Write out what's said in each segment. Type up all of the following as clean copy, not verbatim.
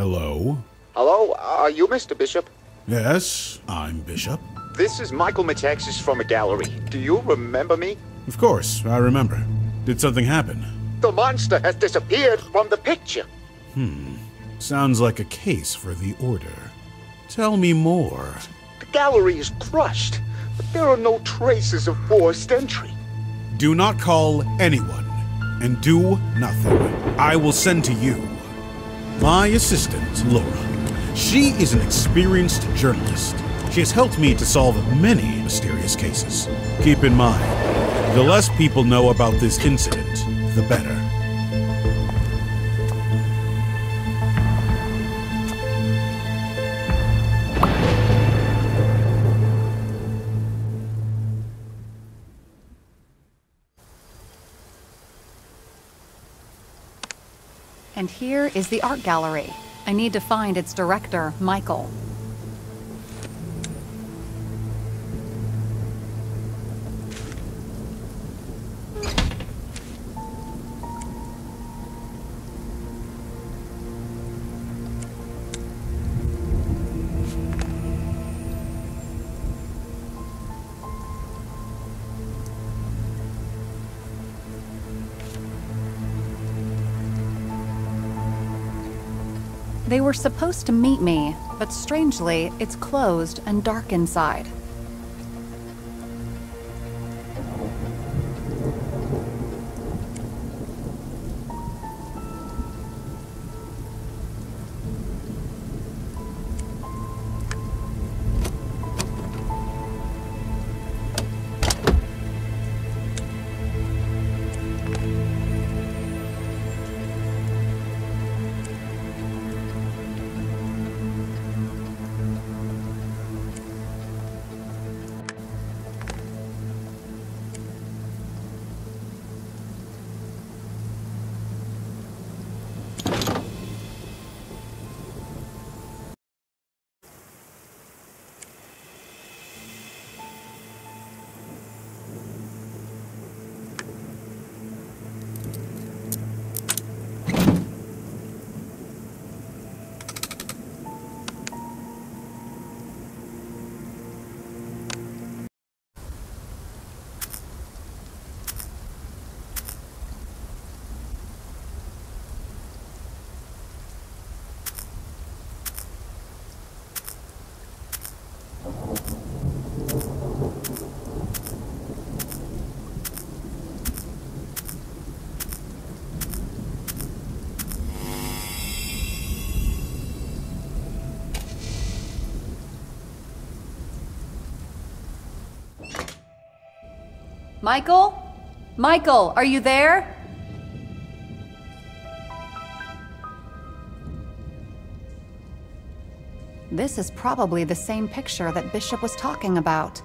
Hello? Hello, are you Mr. Bishop? Yes, I'm Bishop. This is Michael Metaxas from a gallery. Do you remember me? Of course, I remember. Did something happen? The monster has disappeared from the picture. Sounds like a case for the Order. Tell me more. The gallery is crushed, but there are no traces of forced entry. Do not call anyone, and do nothing. I will send to you my assistant, Laura. She is an experienced journalist. She has helped me to solve many mysterious cases. Keep in mind, the less people know about this incident, the better. And here is the art gallery. I need to find its director, Michael. They were supposed to meet me, but strangely, it's closed and dark inside. Michael? Michael, are you there? This is probably the same picture that Bishop was talking about.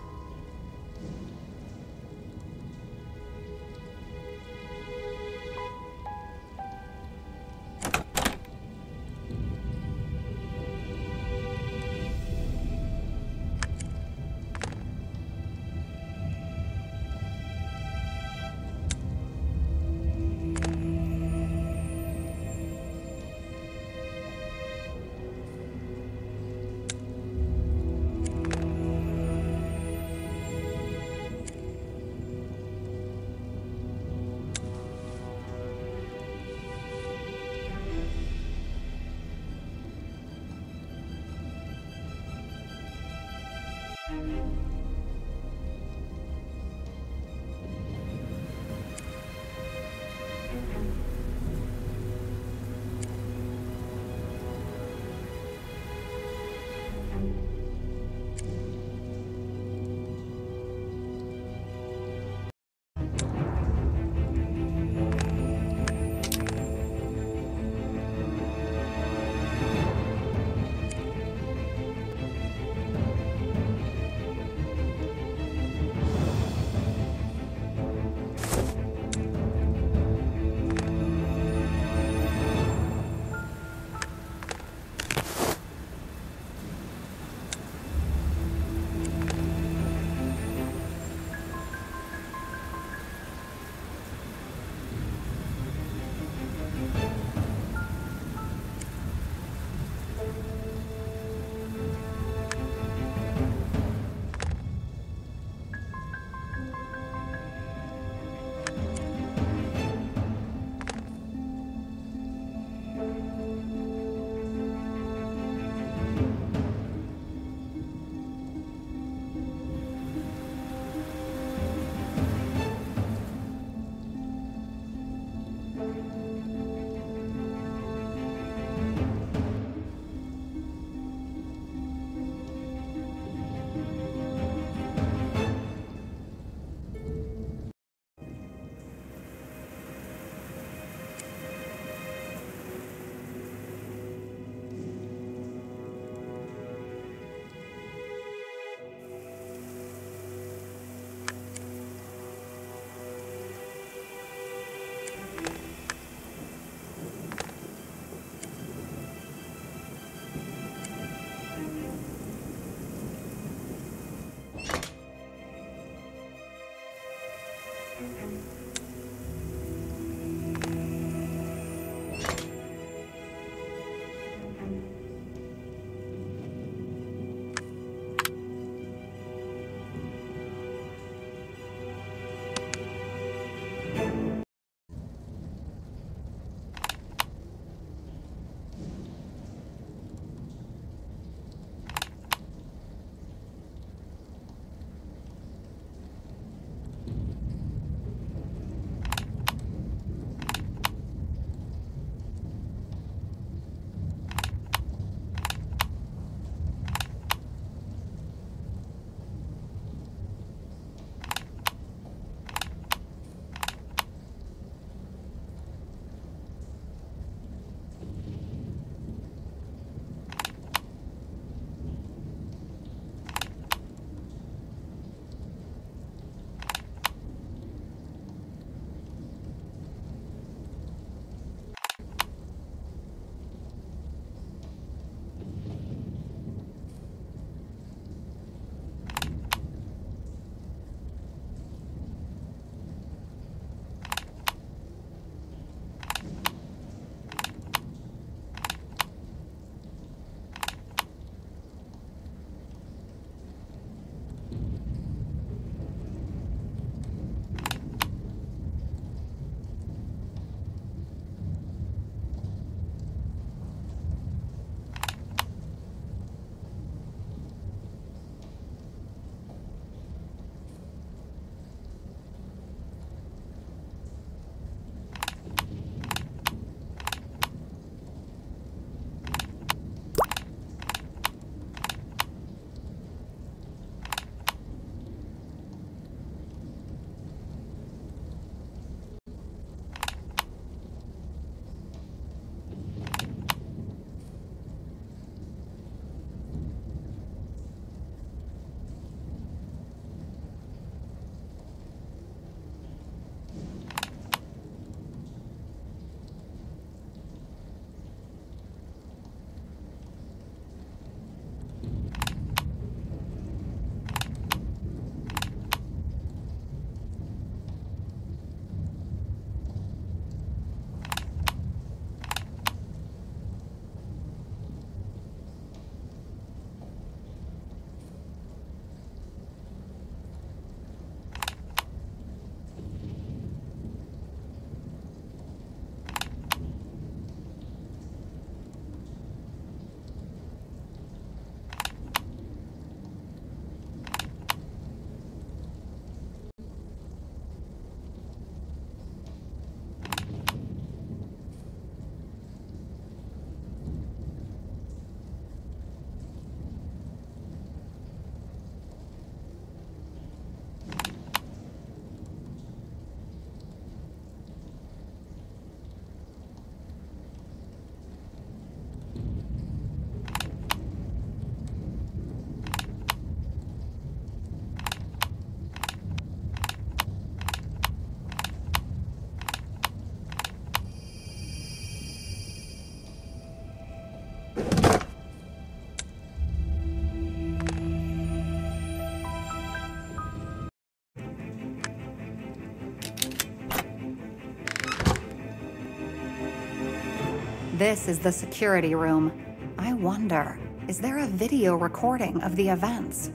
This is the security room. I wonder, is there a video recording of the events?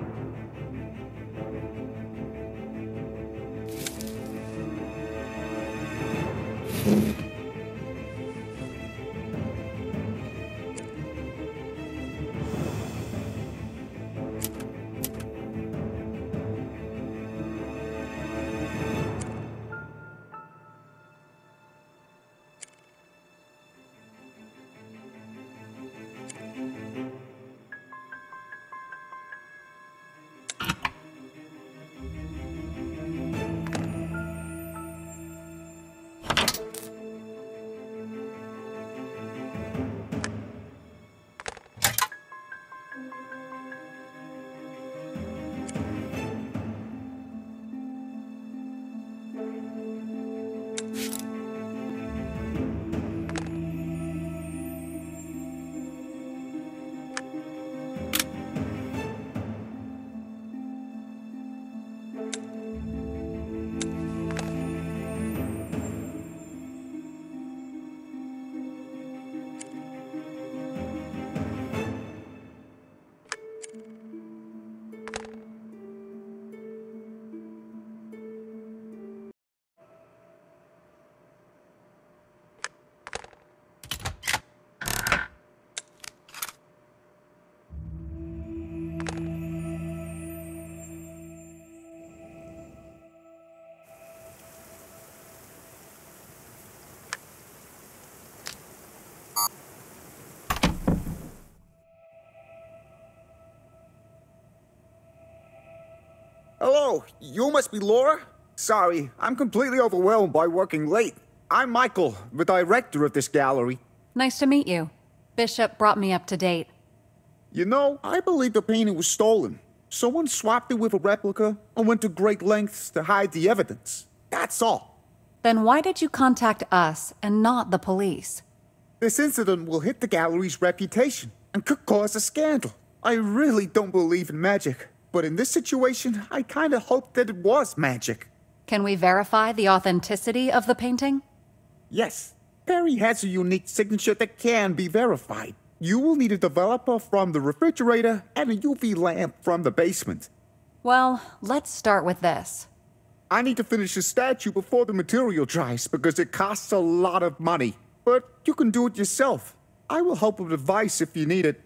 Hello, you must be Laura? Sorry, I'm completely overwhelmed by working late. I'm Michael, the director of this gallery. Nice to meet you. Bishop brought me up to date. You know, I believe the painting was stolen. Someone swapped it with a replica and went to great lengths to hide the evidence. That's all. Then why did you contact us and not the police? This incident will hit the gallery's reputation and could cause a scandal. I really don't believe in magic, but in this situation, I kinda hoped that it was magic. Can we verify the authenticity of the painting? Yes, Perry has a unique signature that can be verified. You will need a developer from the refrigerator and a UV lamp from the basement. Well, let's start with this. I need to finish the statue before the material dries because it costs a lot of money. But you can do it yourself. I will help with advice if you need it.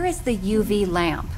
is the UV lamp?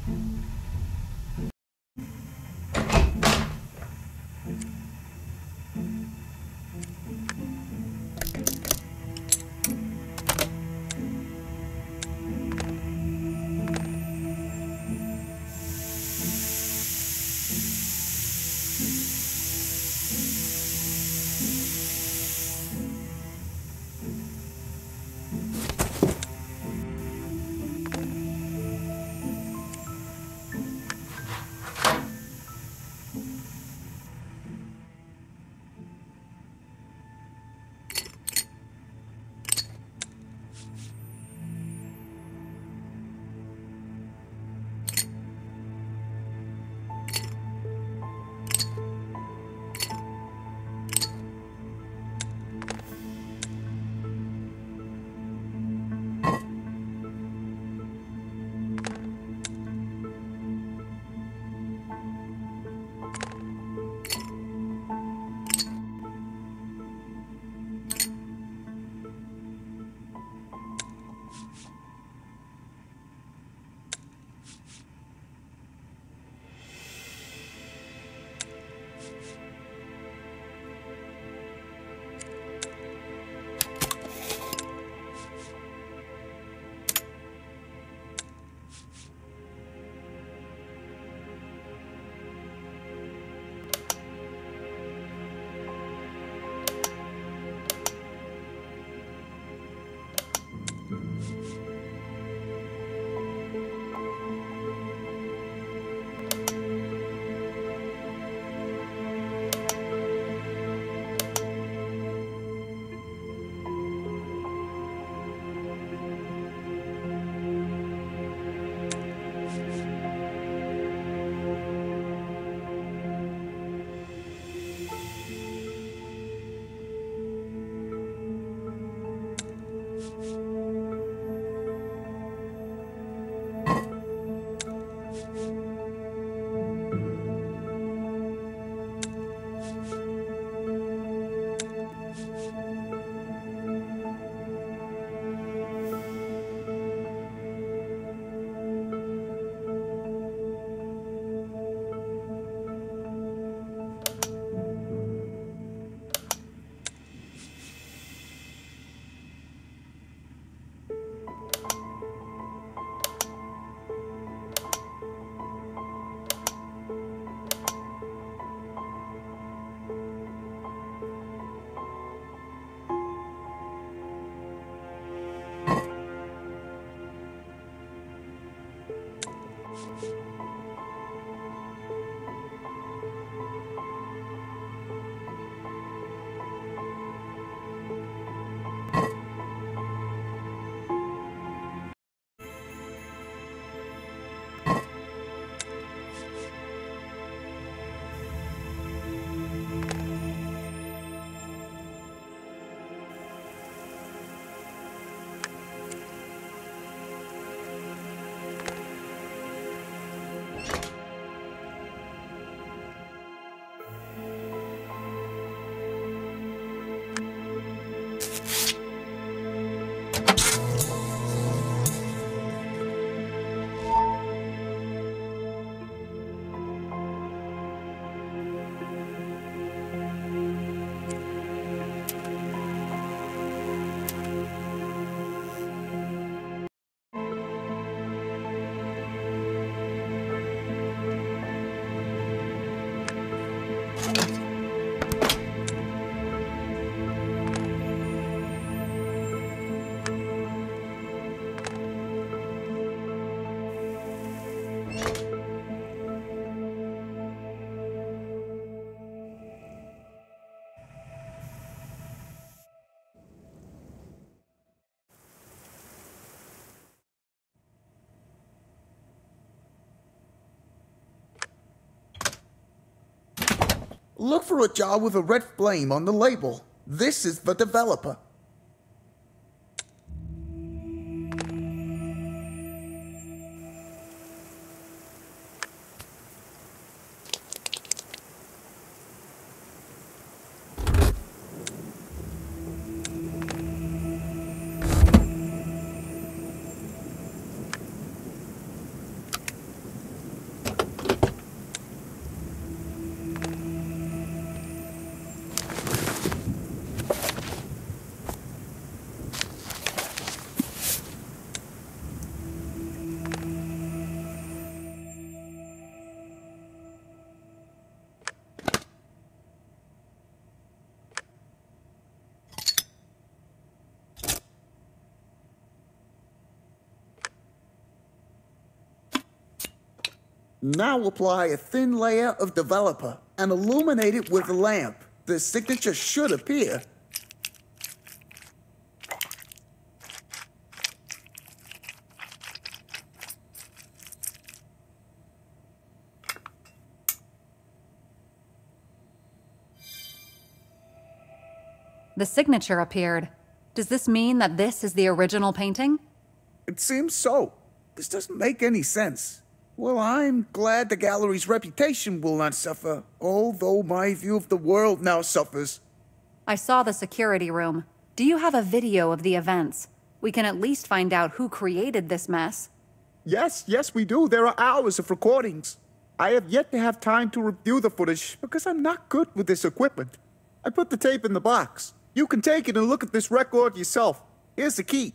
Look for a jar with a red flame on the label. This is the developer. Now apply a thin layer of developer and illuminate it with a lamp. The signature should appear. The signature appeared. Does this mean that this is the original painting? It seems so. This doesn't make any sense. Well, I'm glad the gallery's reputation will not suffer, although my view of the world now suffers. I saw the security room. Do you have a video of the events? We can at least find out who created this mess. Yes, we do. There are hours of recordings. I have yet to have time to review the footage because I'm not good with this equipment. I put the tape in the box. You can take it and look at this record yourself. Here's the key.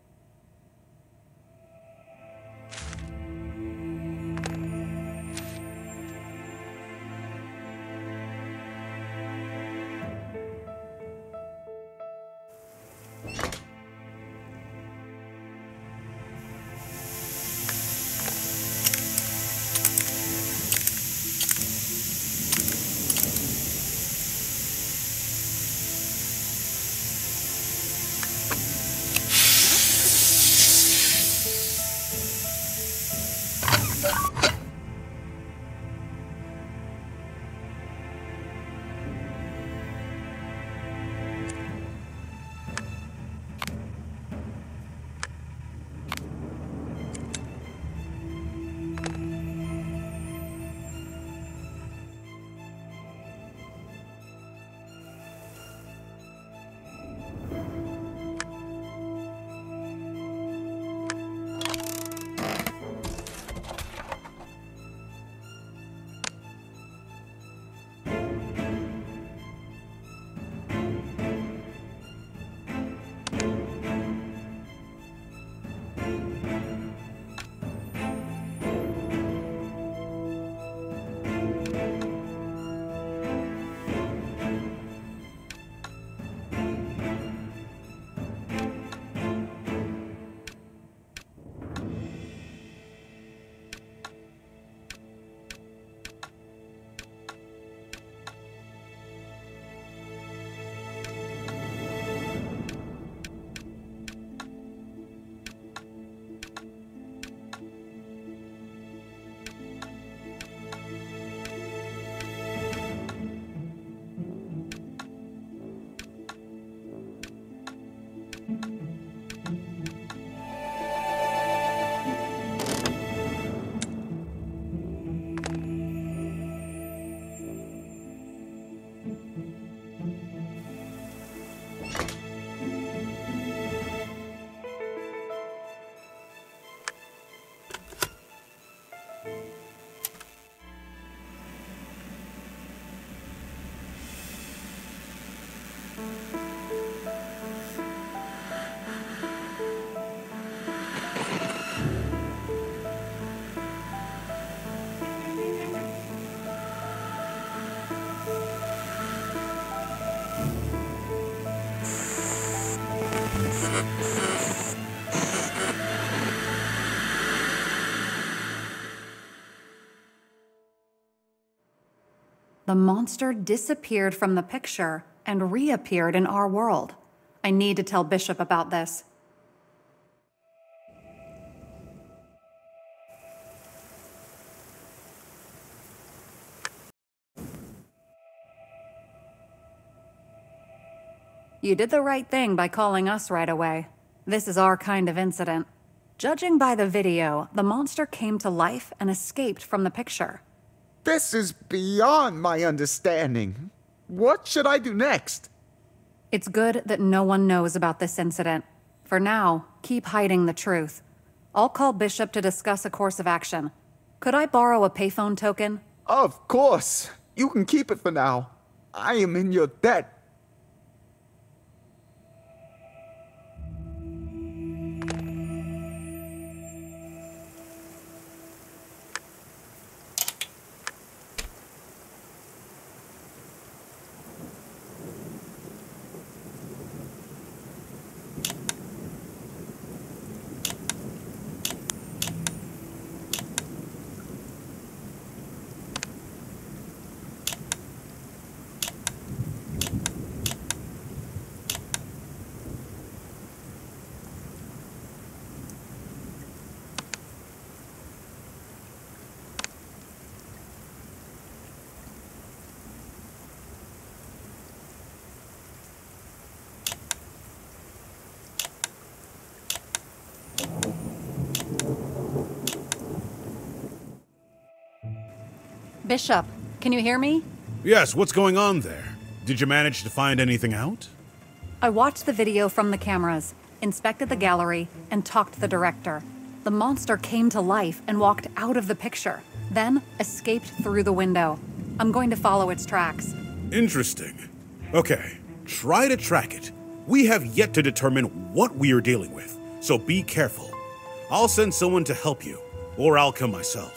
The monster disappeared from the picture and reappeared in our world. I need to tell Bishop about this. You did the right thing by calling us right away. This is our kind of incident. Judging by the video, the monster came to life and escaped from the picture. This is beyond my understanding. What should I do next? It's good that no one knows about this incident. For now, keep hiding the truth. I'll call Bishop to discuss a course of action. Could I borrow a payphone token? Of course. You can keep it for now. I am in your debt. Bishop, can you hear me? Yes, what's going on there? Did you manage to find anything out? I watched the video from the cameras, inspected the gallery, and talked to the director. The monster came to life and walked out of the picture, then escaped through the window. I'm going to follow its tracks. Interesting. Okay, try to track it. We have yet to determine what we are dealing with, so be careful. I'll send someone to help you, or I'll come myself.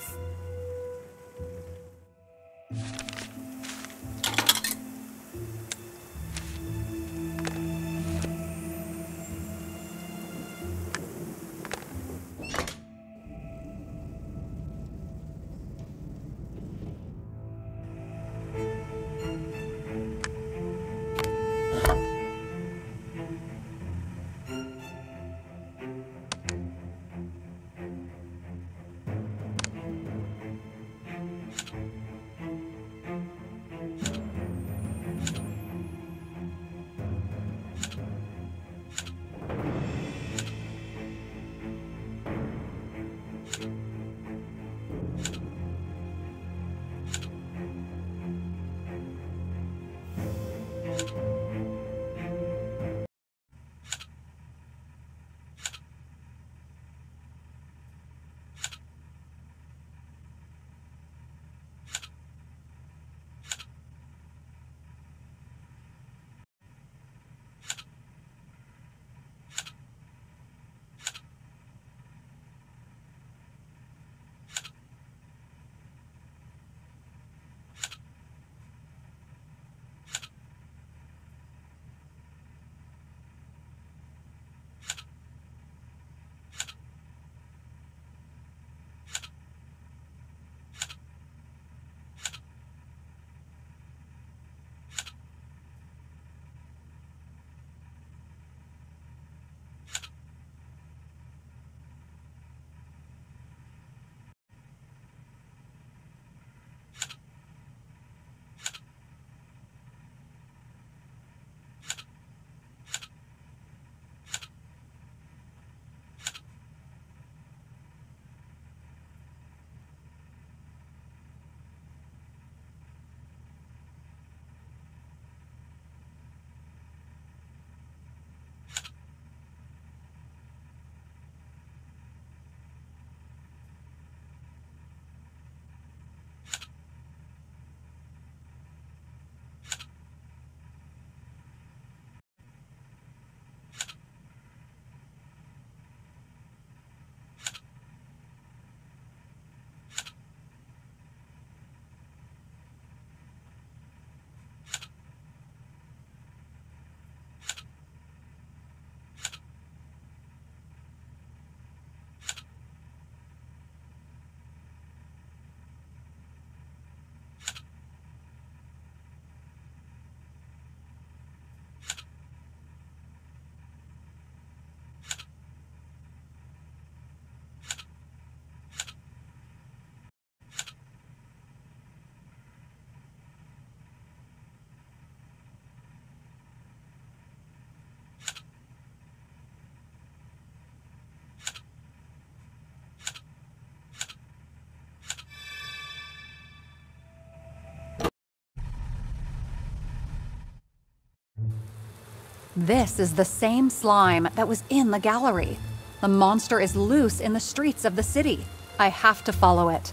This is the same slime that was in the gallery. The monster is loose in the streets of the city. I have to follow it.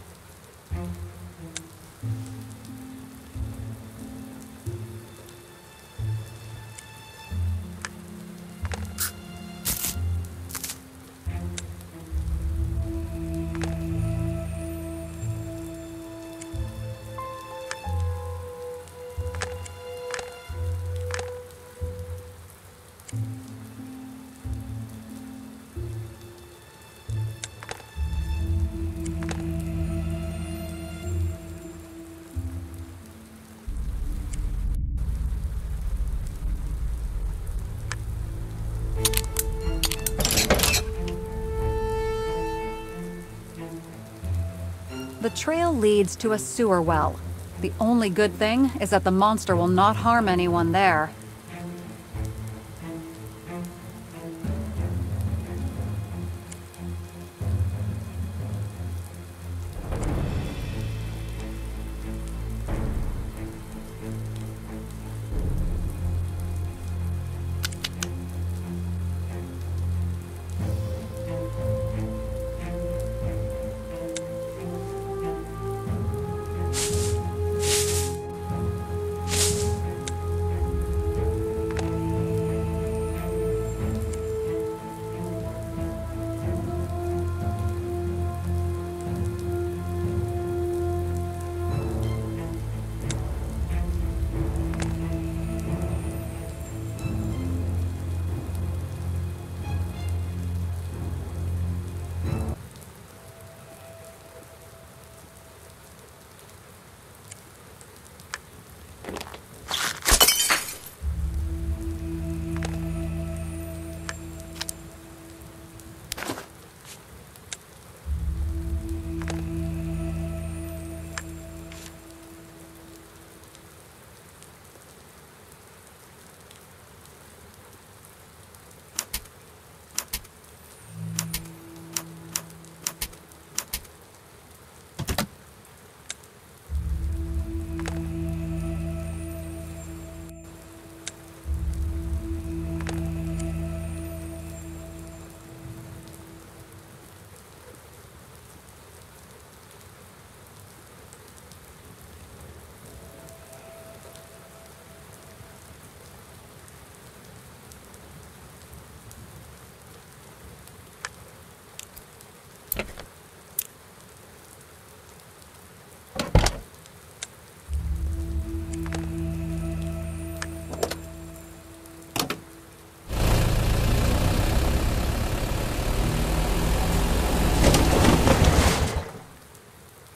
The trail leads to a sewer well. The only good thing is that the monster will not harm anyone there.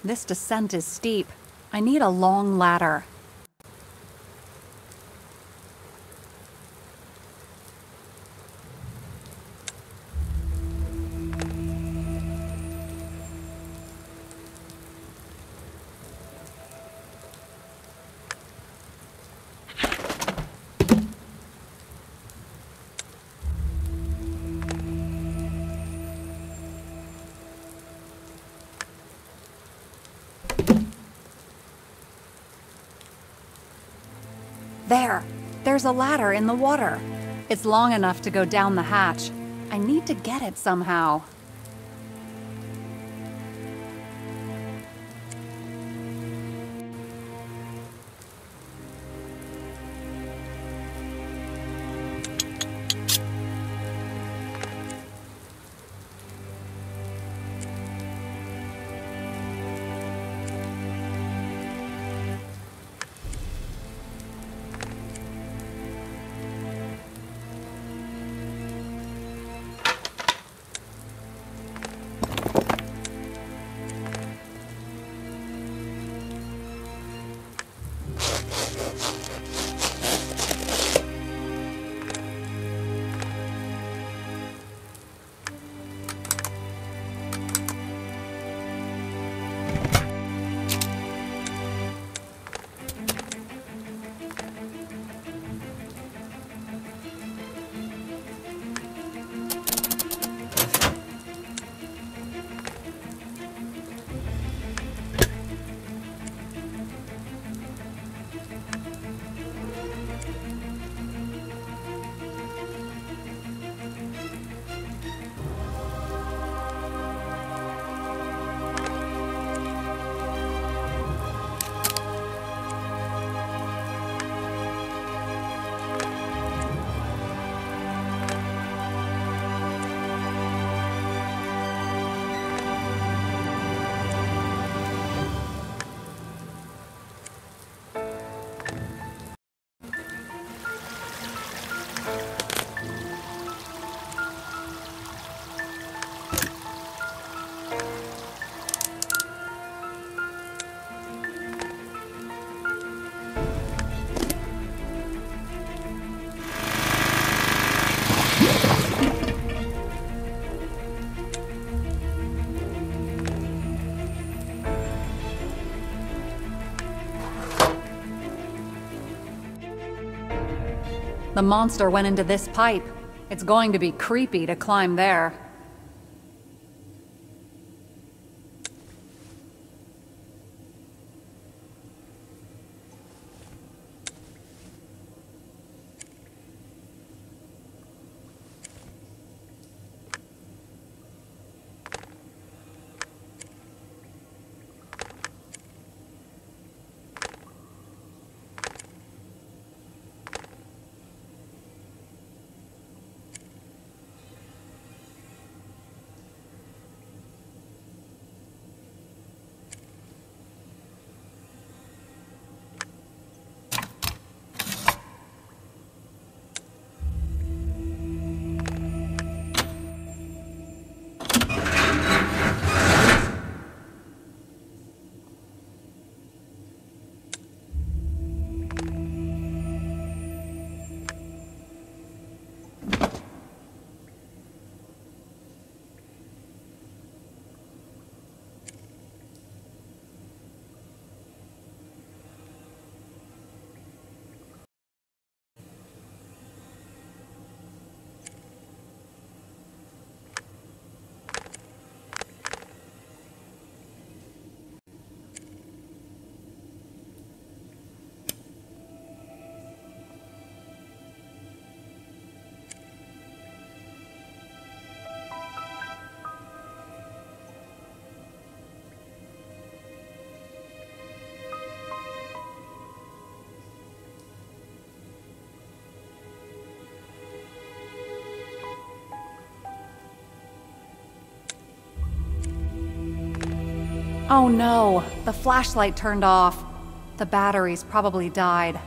This descent is steep. I need a long ladder. There's a ladder in the water. It's long enough to go down the hatch. I need to get it somehow. The monster went into this pipe. It's going to be creepy to climb there. Oh no, the flashlight turned off. The batteries probably died.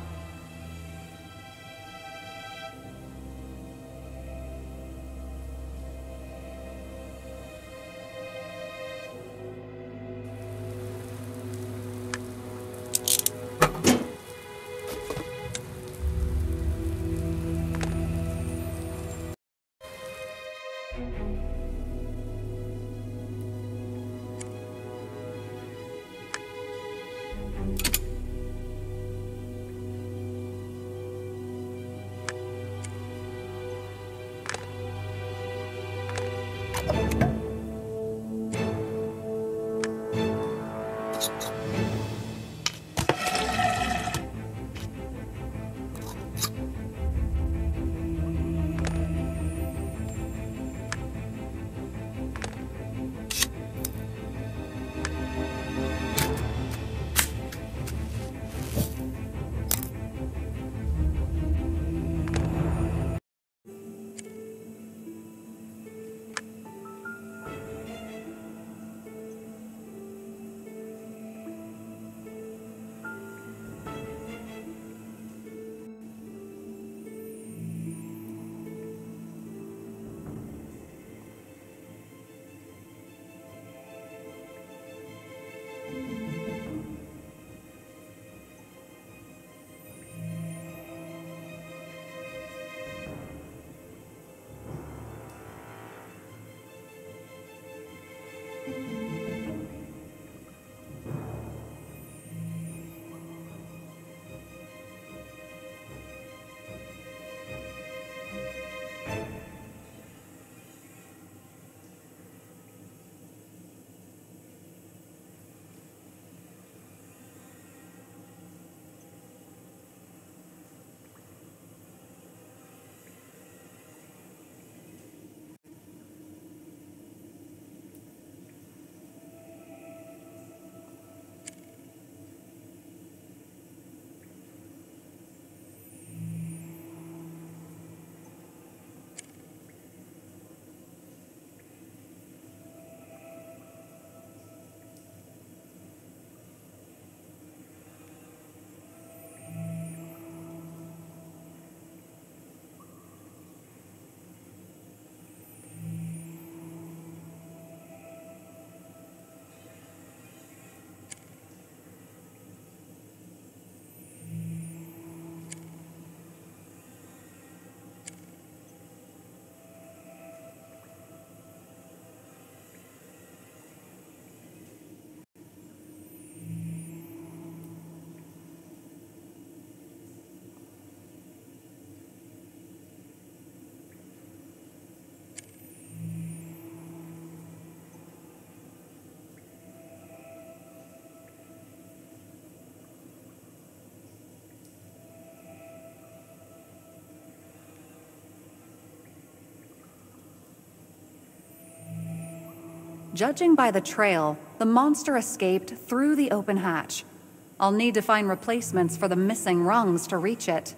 Judging by the trail, the monster escaped through the open hatch. I'll need to find replacements for the missing rungs to reach it.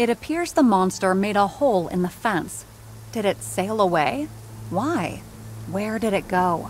It appears the monster made a hole in the fence. Did it sail away? Why? Where did it go?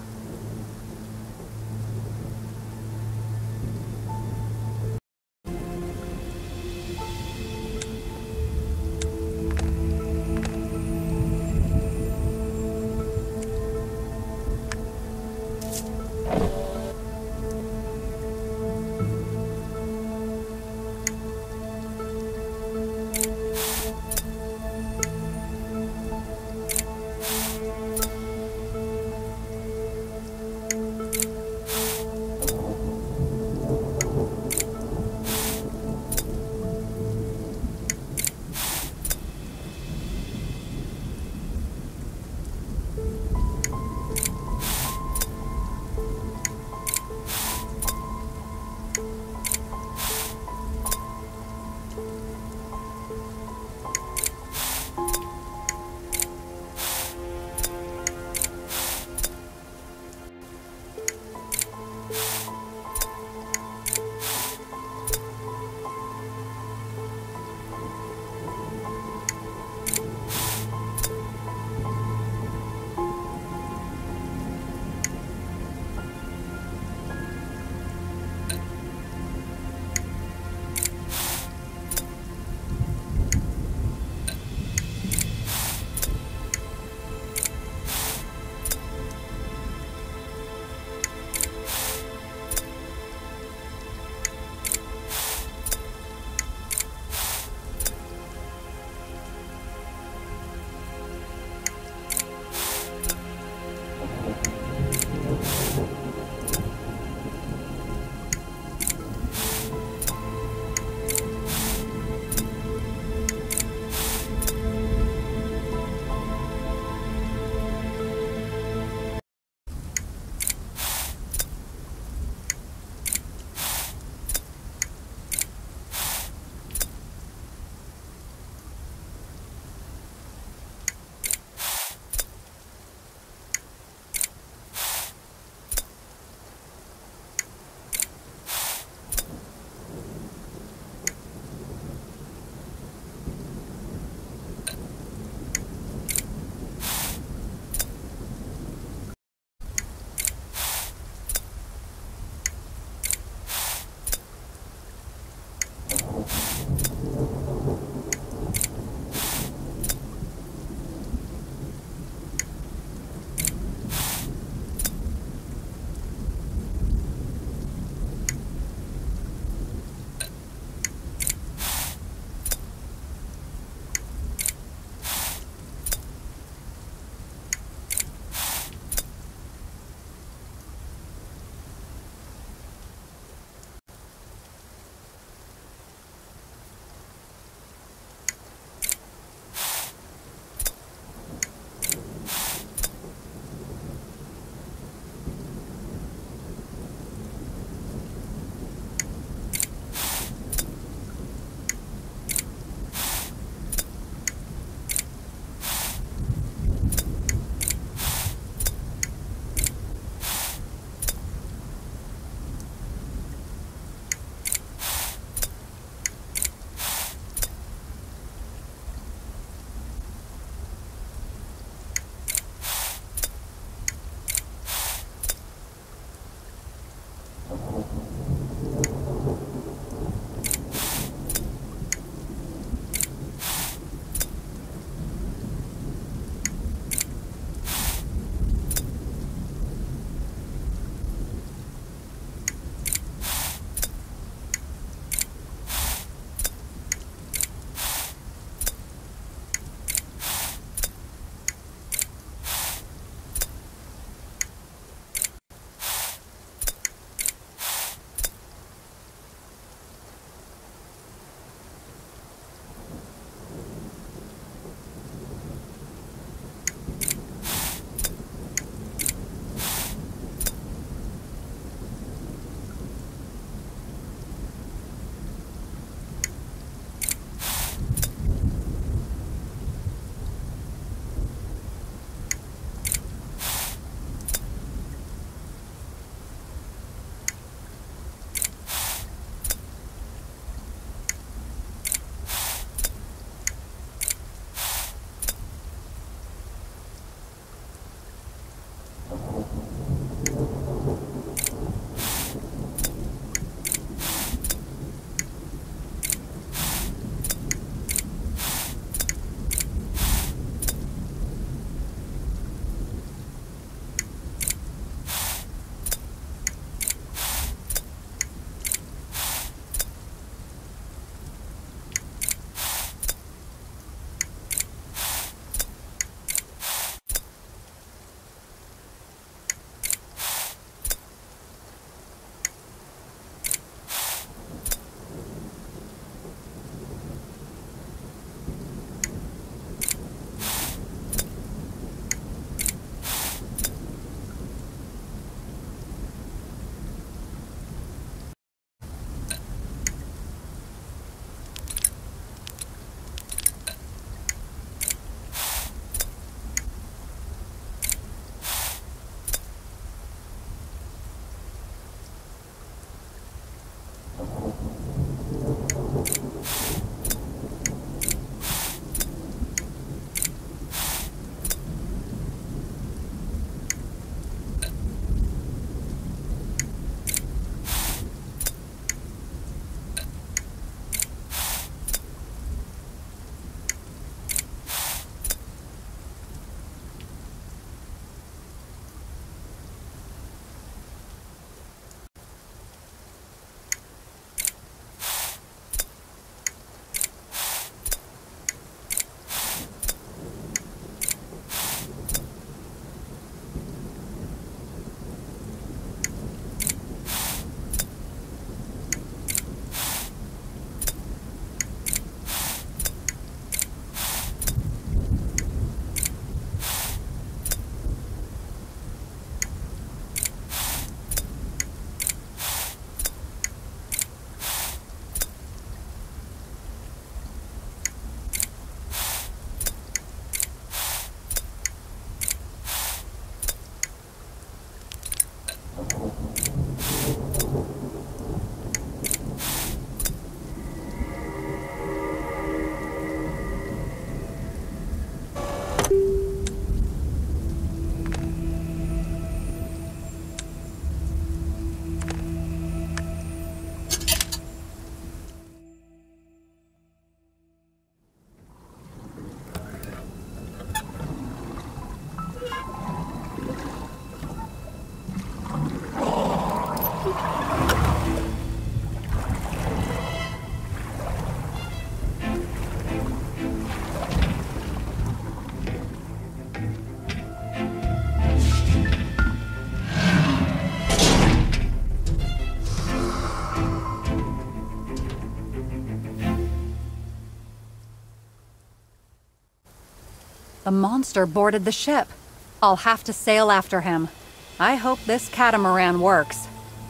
The monster boarded the ship. I'll have to sail after him. I hope this catamaran works.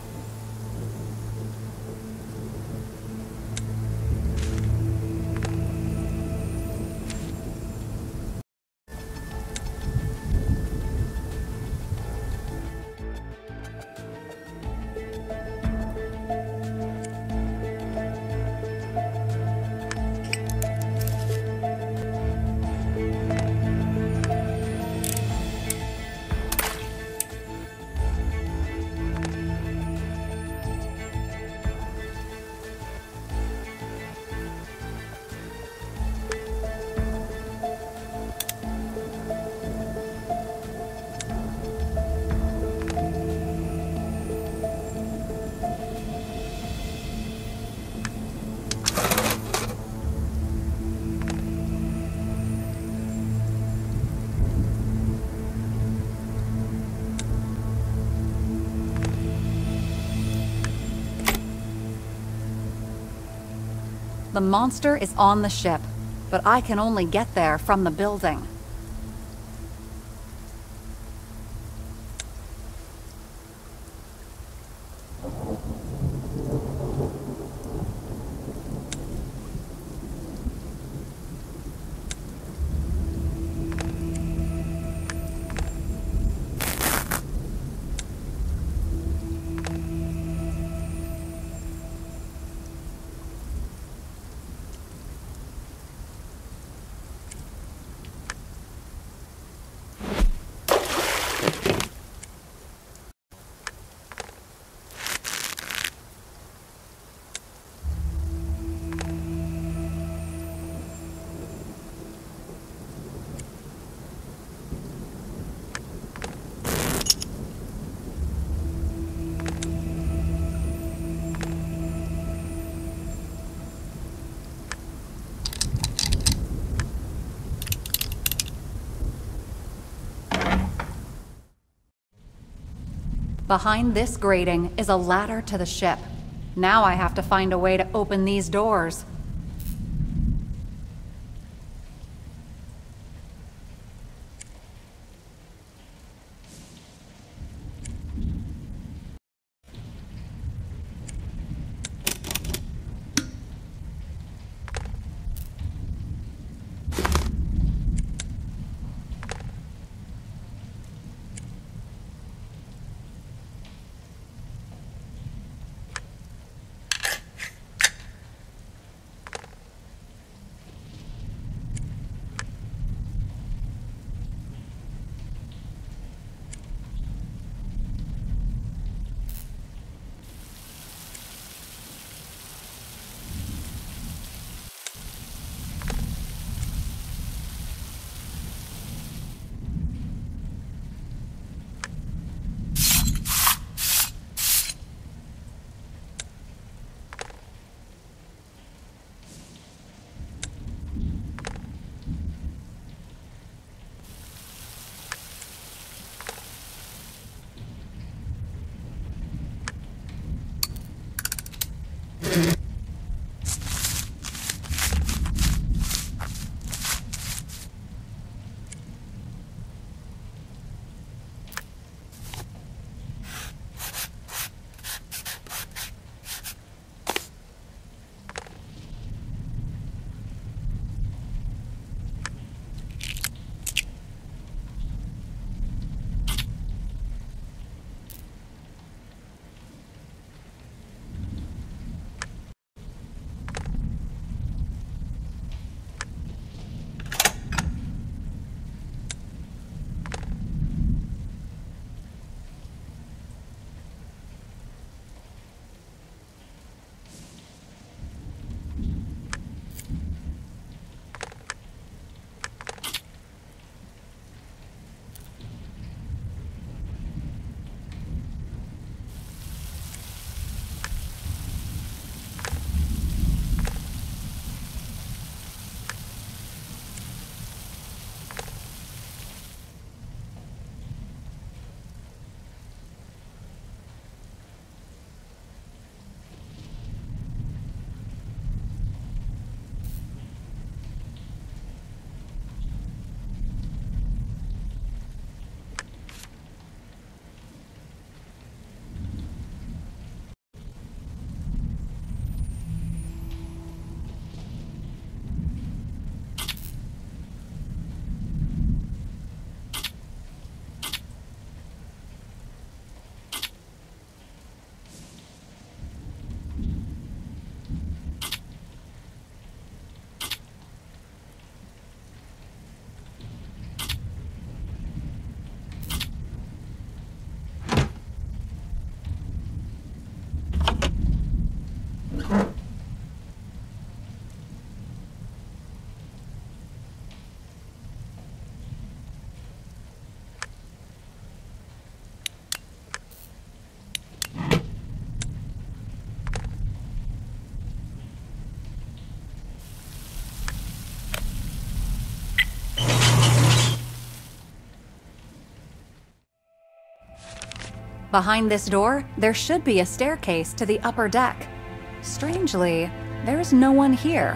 The monster is on the ship, but I can only get there from the building. Behind this grating is a ladder to the ship. Now I have to find a way to open these doors. Behind this door, there should be a staircase to the upper deck. Strangely, there's no one here.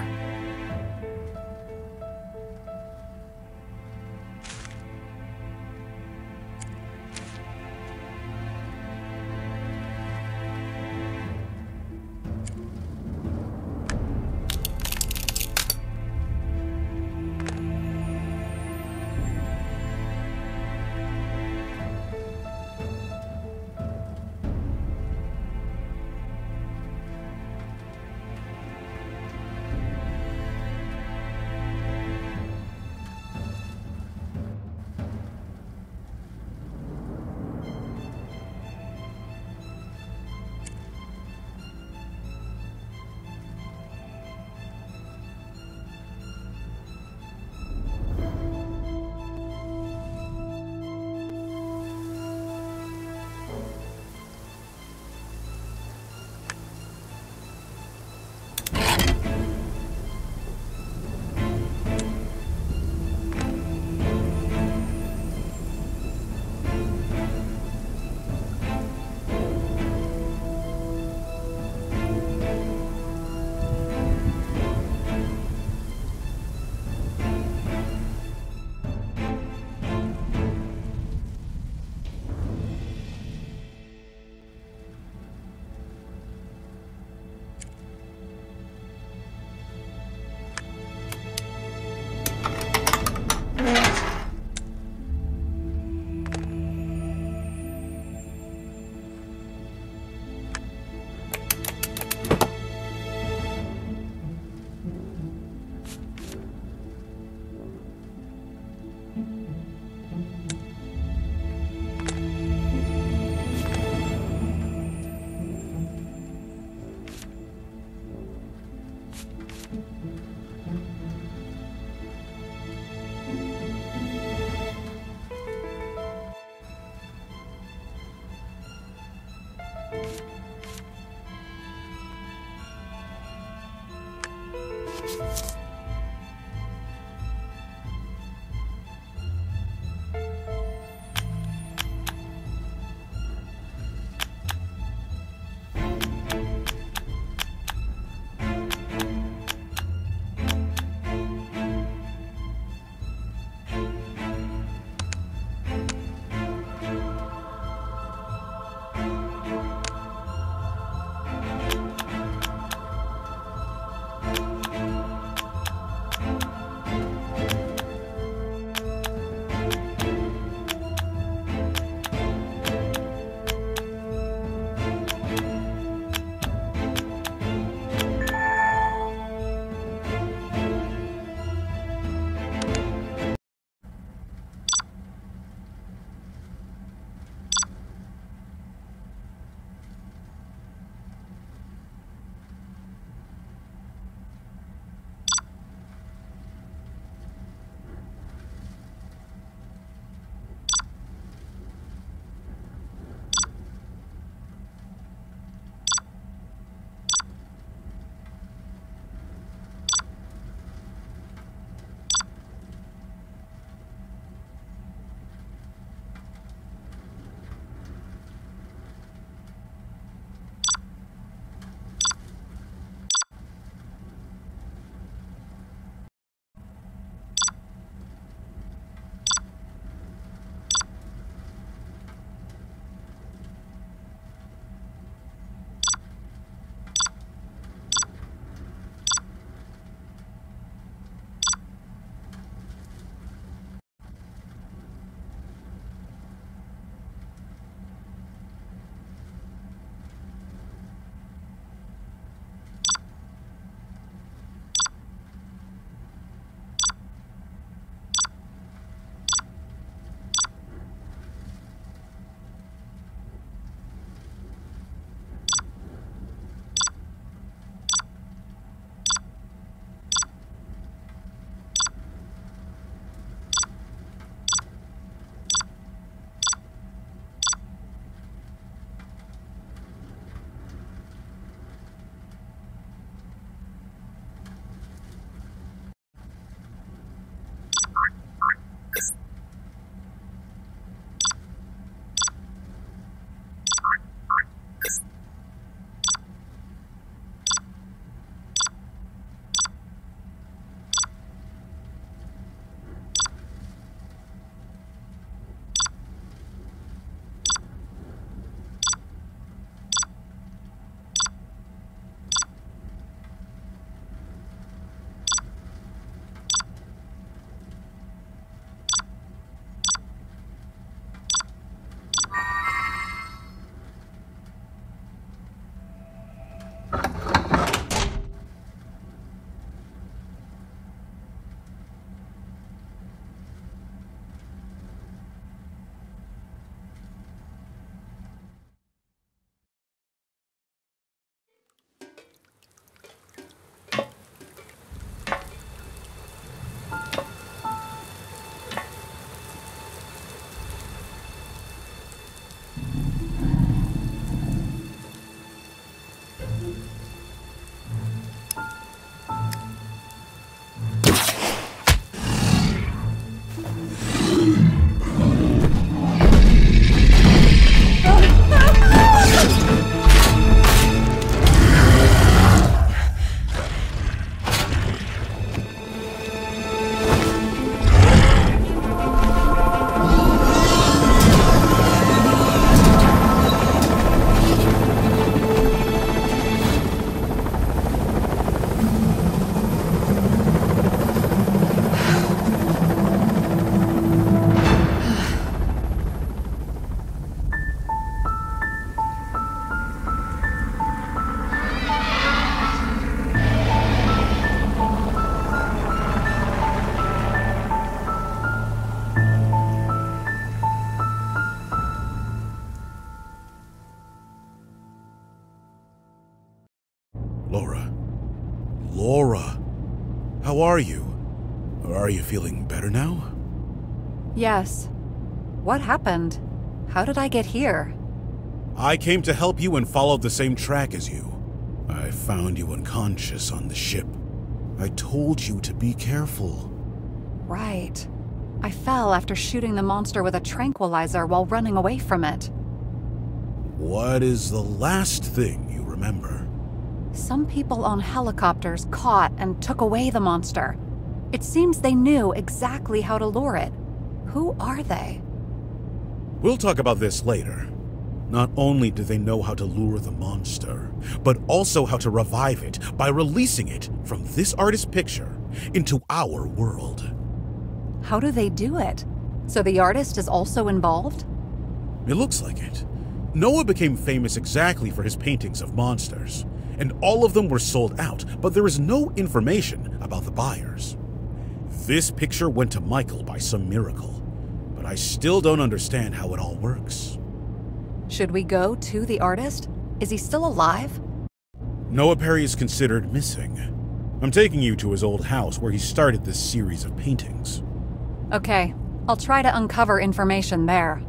How are you? Are you feeling better now? Yes. What happened? How did I get here? I came to help you and followed the same track as you. I found you unconscious on the ship. I told you to be careful. Right. I fell after shooting the monster with a tranquilizer while running away from it. What is the last thing you remember? Some people on helicopters caught and took away the monster. It seems they knew exactly how to lure it. Who are they? We'll talk about this later. Not only do they know how to lure the monster, but also how to revive it by releasing it from this artist's picture into our world. How do they do it? So the artist is also involved? It looks like it. Noah became famous exactly for his paintings of monsters, and all of them were sold out, but there is no information about the buyers. This picture went to Michael by some miracle, but I still don't understand how it all works. Should we go to the artist? Is he still alive? Noah Perry is considered missing. I'm taking you to his old house where he started this series of paintings. Okay, I'll try to uncover information there.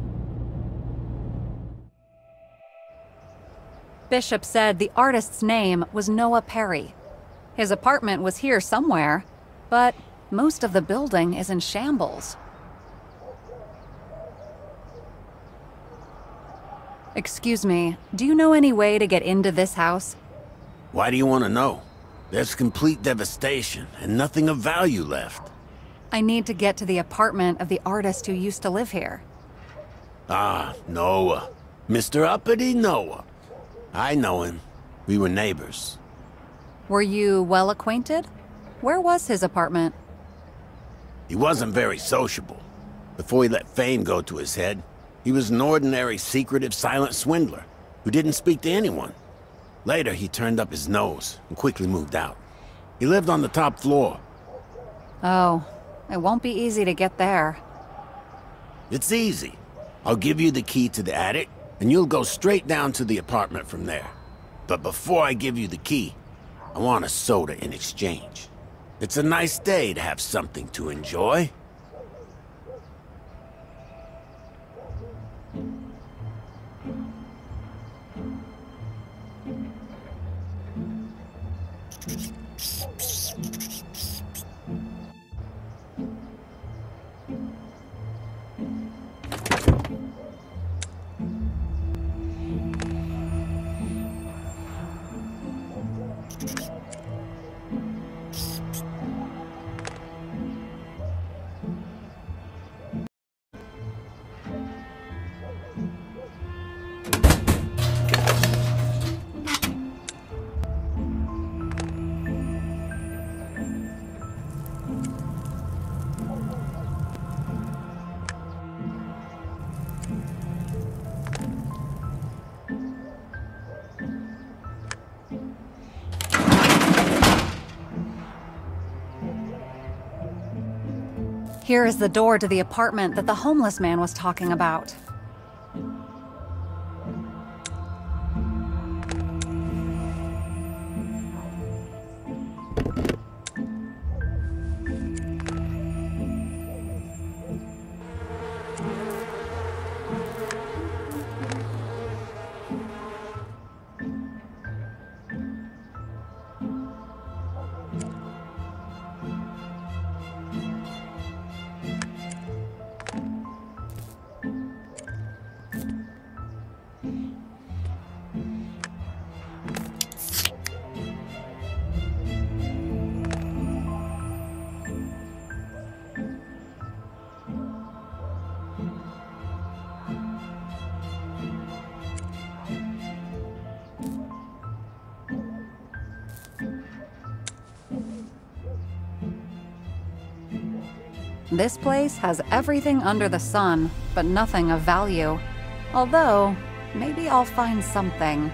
Bishop said the artist's name was Noah Perry. His apartment was here somewhere, but most of the building is in shambles. Excuse me, do you know any way to get into this house? Why do you want to know? There's complete devastation and nothing of value left. I need to get to the apartment of the artist who used to live here. Ah, Noah. Mr. Uppity Noah. I know him. We were neighbors. Were you well acquainted? Where was his apartment? He wasn't very sociable. Before he let fame go to his head, he was an ordinary, secretive, silent swindler who didn't speak to anyone. Later, he turned up his nose and quickly moved out. He lived on the top floor. Oh, it won't be easy to get there. It's easy. I'll give you the key to the attic, and you'll go straight down to the apartment from there. But before I give you the key, I want a soda in exchange. It's a nice day to have something to enjoy. Here is the door to the apartment that the homeless man was talking about. This place has everything under the sun, but nothing of value. Although, maybe I'll find something.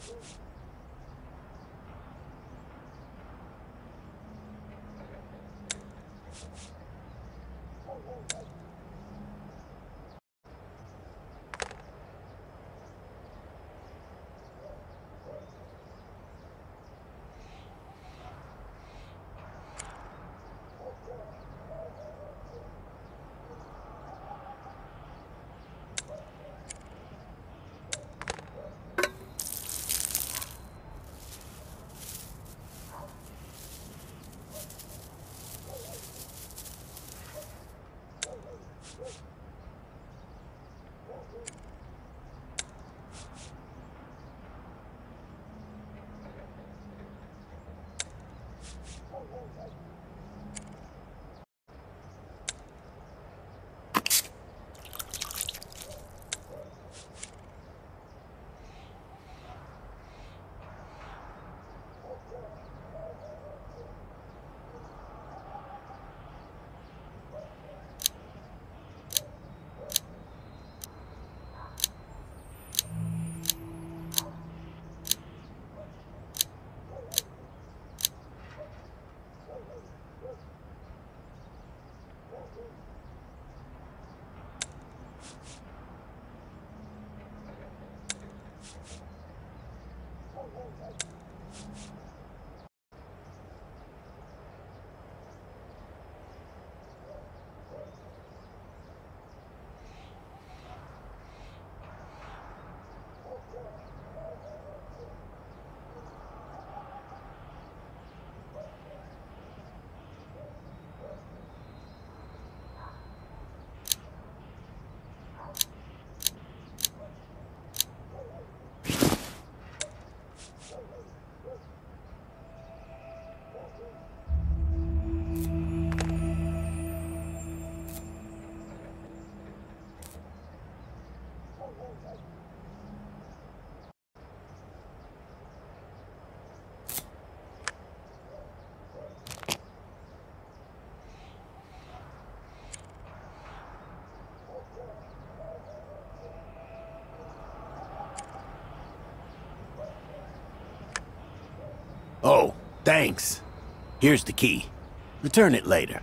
Oh, thanks. Here's the key. Return it later.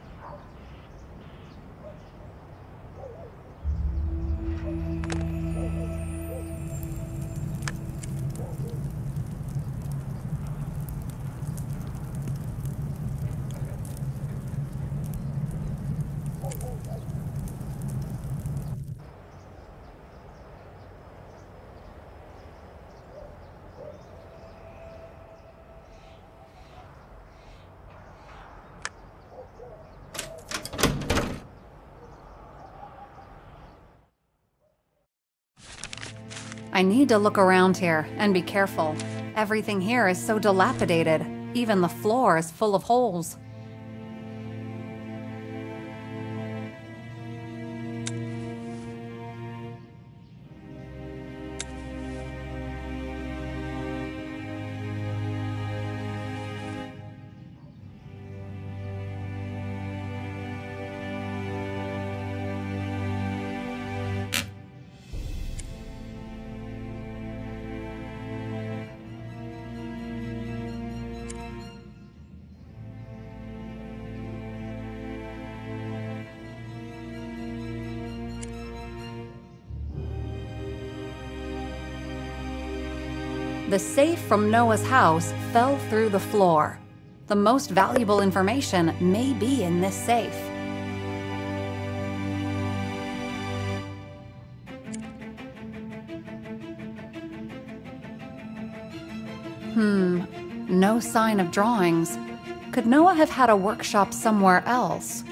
I need to look around here and be careful. Everything here is so dilapidated. Even the floor is full of holes. The safe from Noah's house fell through the floor. The most valuable information may be in this safe. No sign of drawings. Could Noah have had a workshop somewhere else?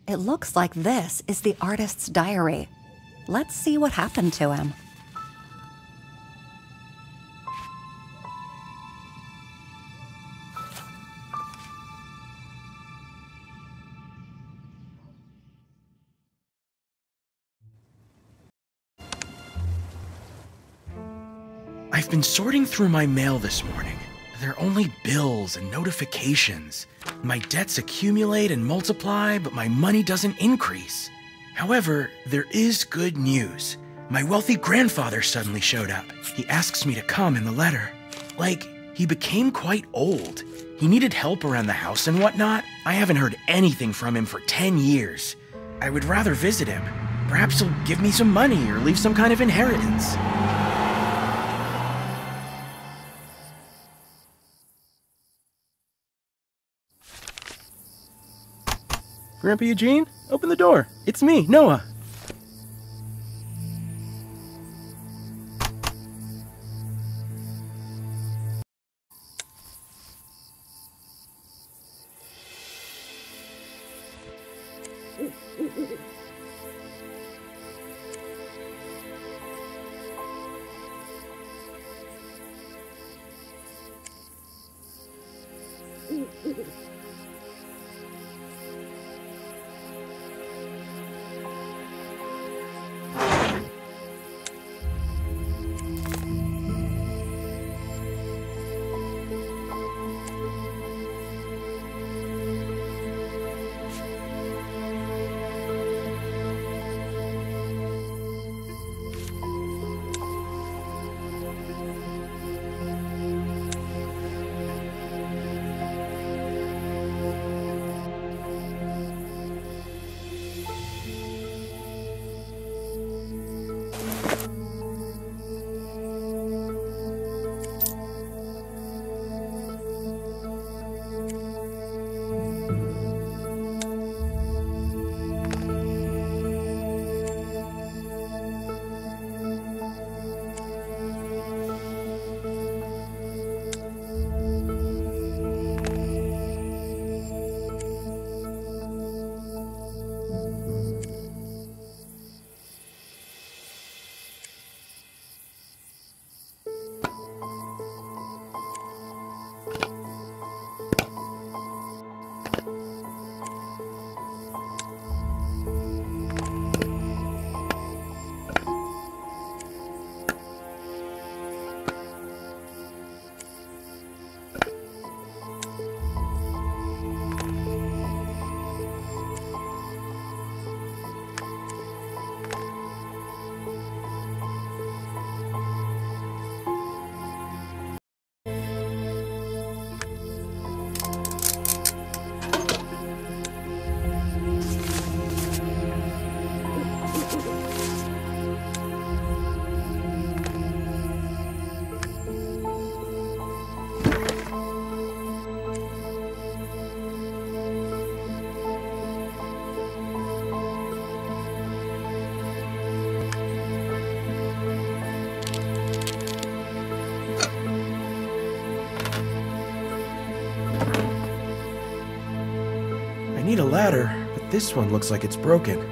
It looks like this is the artist's diary. Let's see what happened to him. I've been sorting through my mail this morning. There are only bills and notifications. My debts accumulate and multiply, but my money doesn't increase. However, there is good news. My wealthy grandfather suddenly showed up. He asks me to come in the letter. Like, he became quite old. He needed help around the house and whatnot. I haven't heard anything from him for 10 years. I would rather visit him. Perhaps he'll give me some money or leave some kind of inheritance. Grandpa Eugene, open the door. It's me, Noah. I need a ladder, but this one looks like it's broken.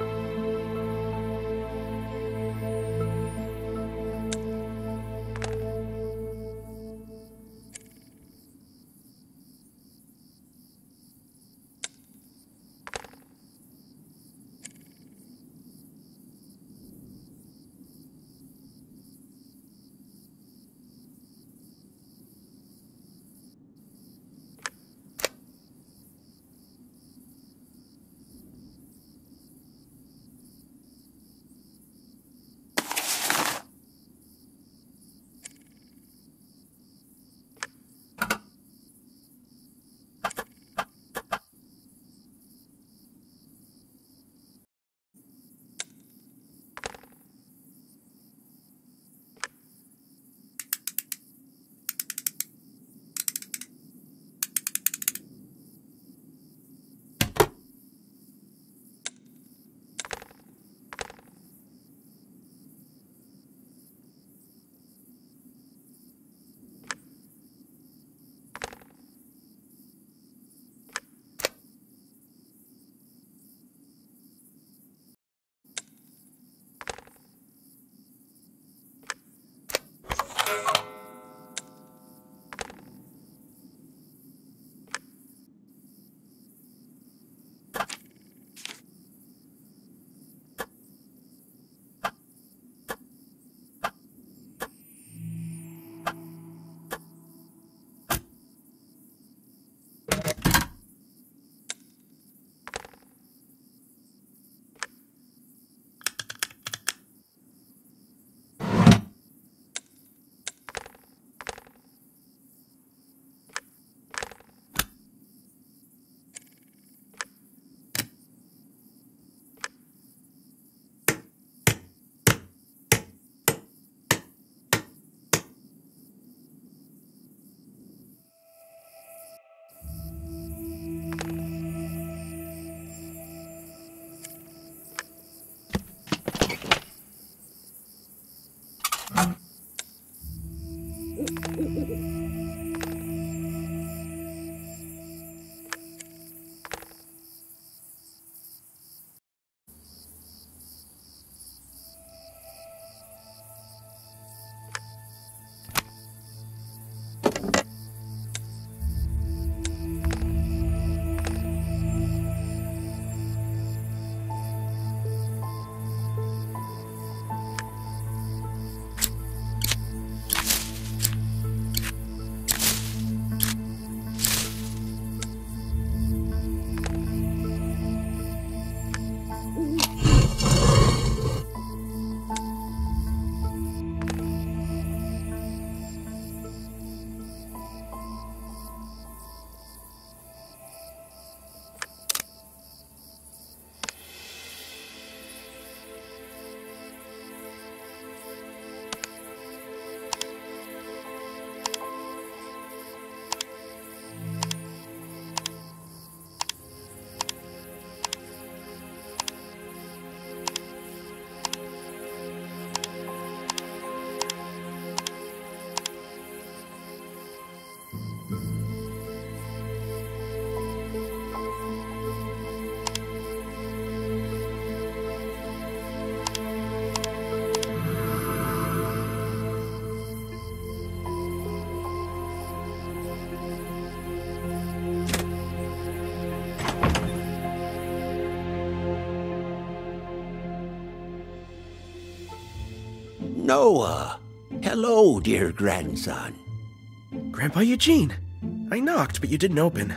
Noah. Hello, dear grandson. Grandpa Eugene, I knocked, but you didn't open.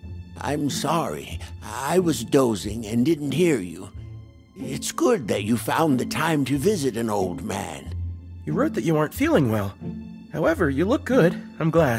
I'm sorry. I was dozing and didn't hear you. It's good that you found the time to visit an old man. You wrote that you aren't feeling well. However, you look good. I'm glad.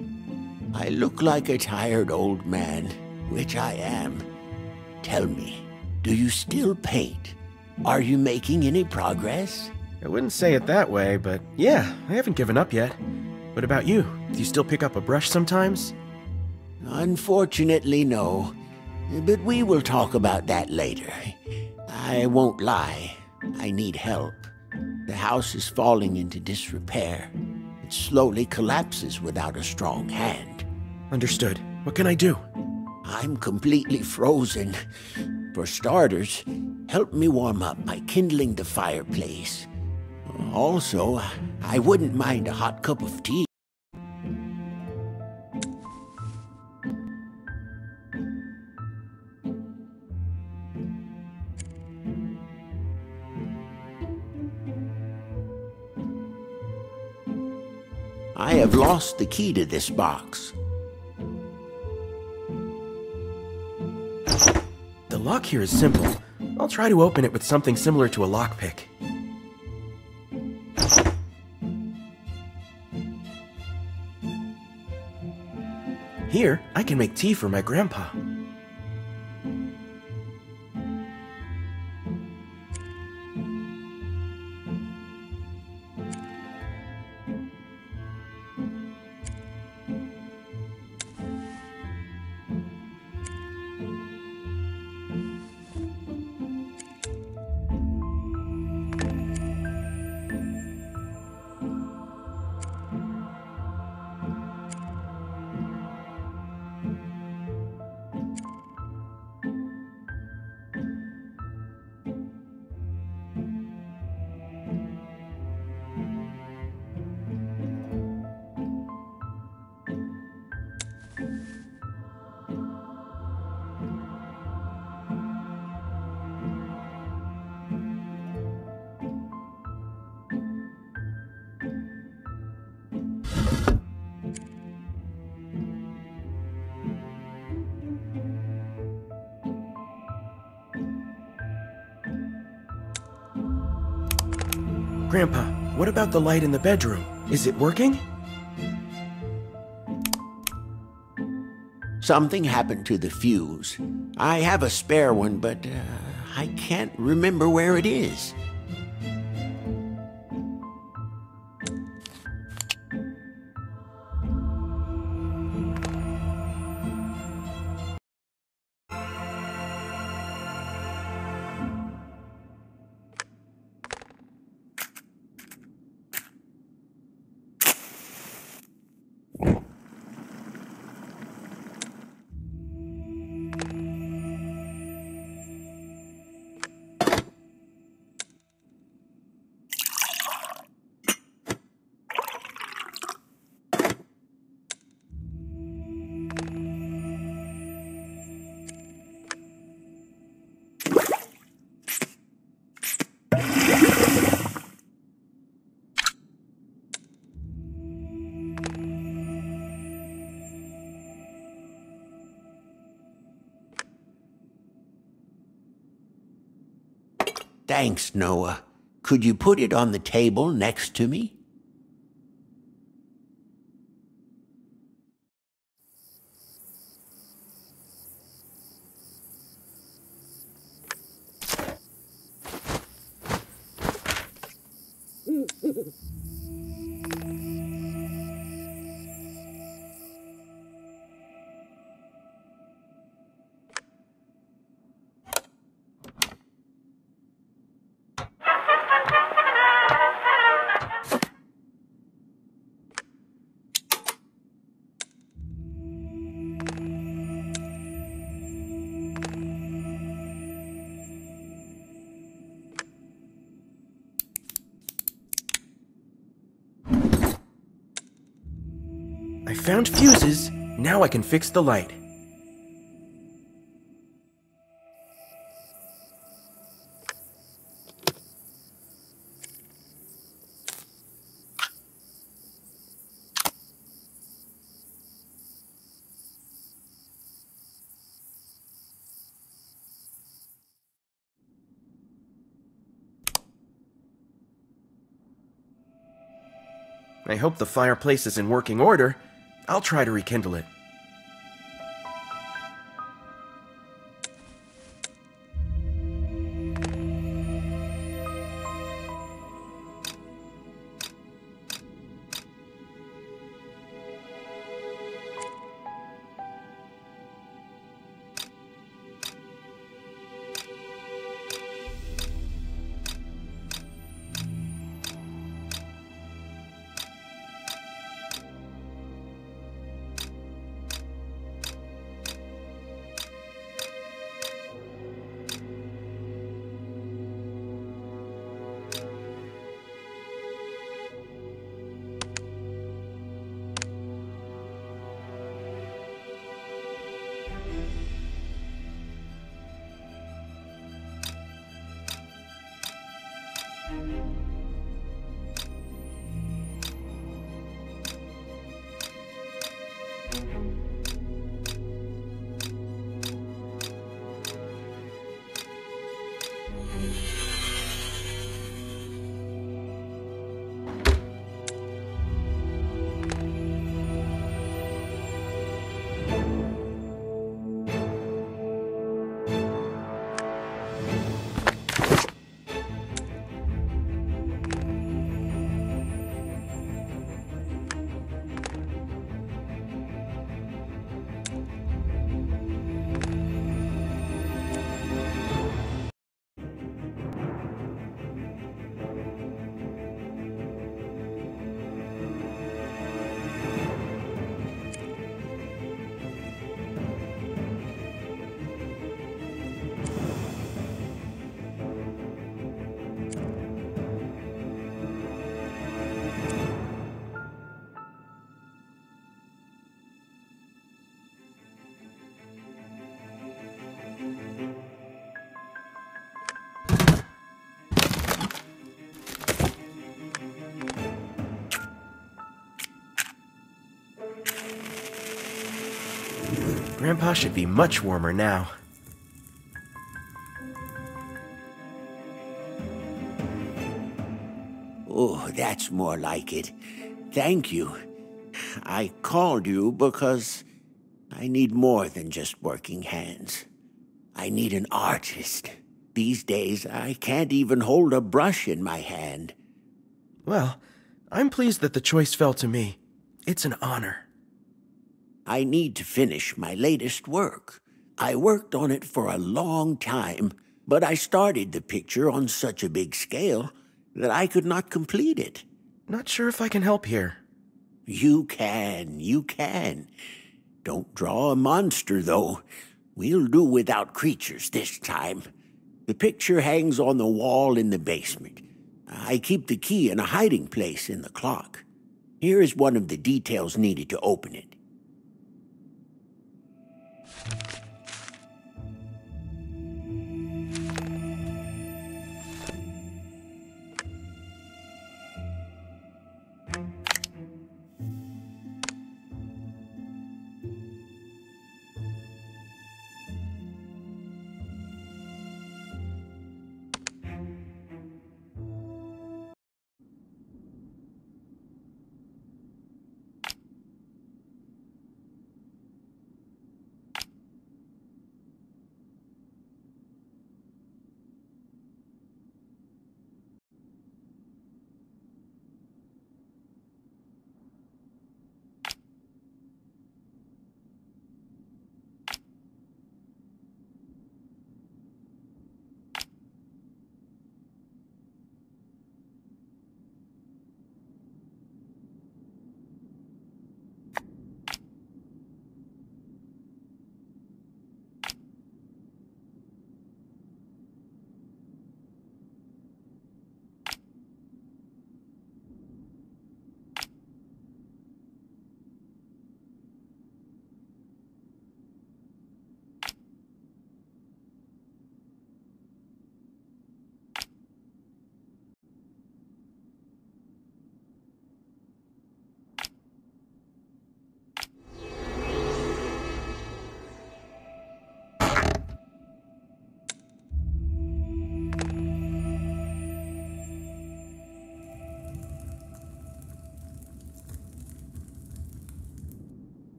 I look like a tired old man, which I am. Tell me, do you still paint? Are you making any progress? I wouldn't say it that way, but yeah, I haven't given up yet. What about you? Do you still pick up a brush sometimes? Unfortunately, no. But we will talk about that later. I won't lie. I need help. The house is falling into disrepair. It slowly collapses without a strong hand. Understood. What can I do? I'm completely frozen. For starters, help me warm up by kindling the fireplace. Also, I wouldn't mind a hot cup of tea. I have lost the key to this box. The lock here is simple. I'll try to open it with something similar to a lockpick. Here, I can make tea for my grandpa. Grandpa, what about the light in the bedroom? Is it working? Something happened to the fuse. I have a spare one, but I can't remember where it is. Thanks, Noah. Could you put it on the table next to me? I found fuses. Now I can fix the light. I hope the fireplace is in working order. I'll try to rekindle it. Grandpa should be much warmer now. Oh, that's more like it. Thank you. I called you because I need more than just working hands. I need an artist. These days, I can't even hold a brush in my hand. Well, I'm pleased that the choice fell to me. It's an honor. I need to finish my latest work. I worked on it for a long time, but I started the picture on such a big scale that I could not complete it. Not sure if I can help here. You can. Don't draw a monster, though. We'll do without creatures this time. The picture hangs on the wall in the basement. I keep the key in a hiding place in the clock. Here is one of the details needed to open it.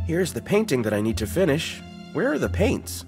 Here's the painting that I need to finish. Where are the paints?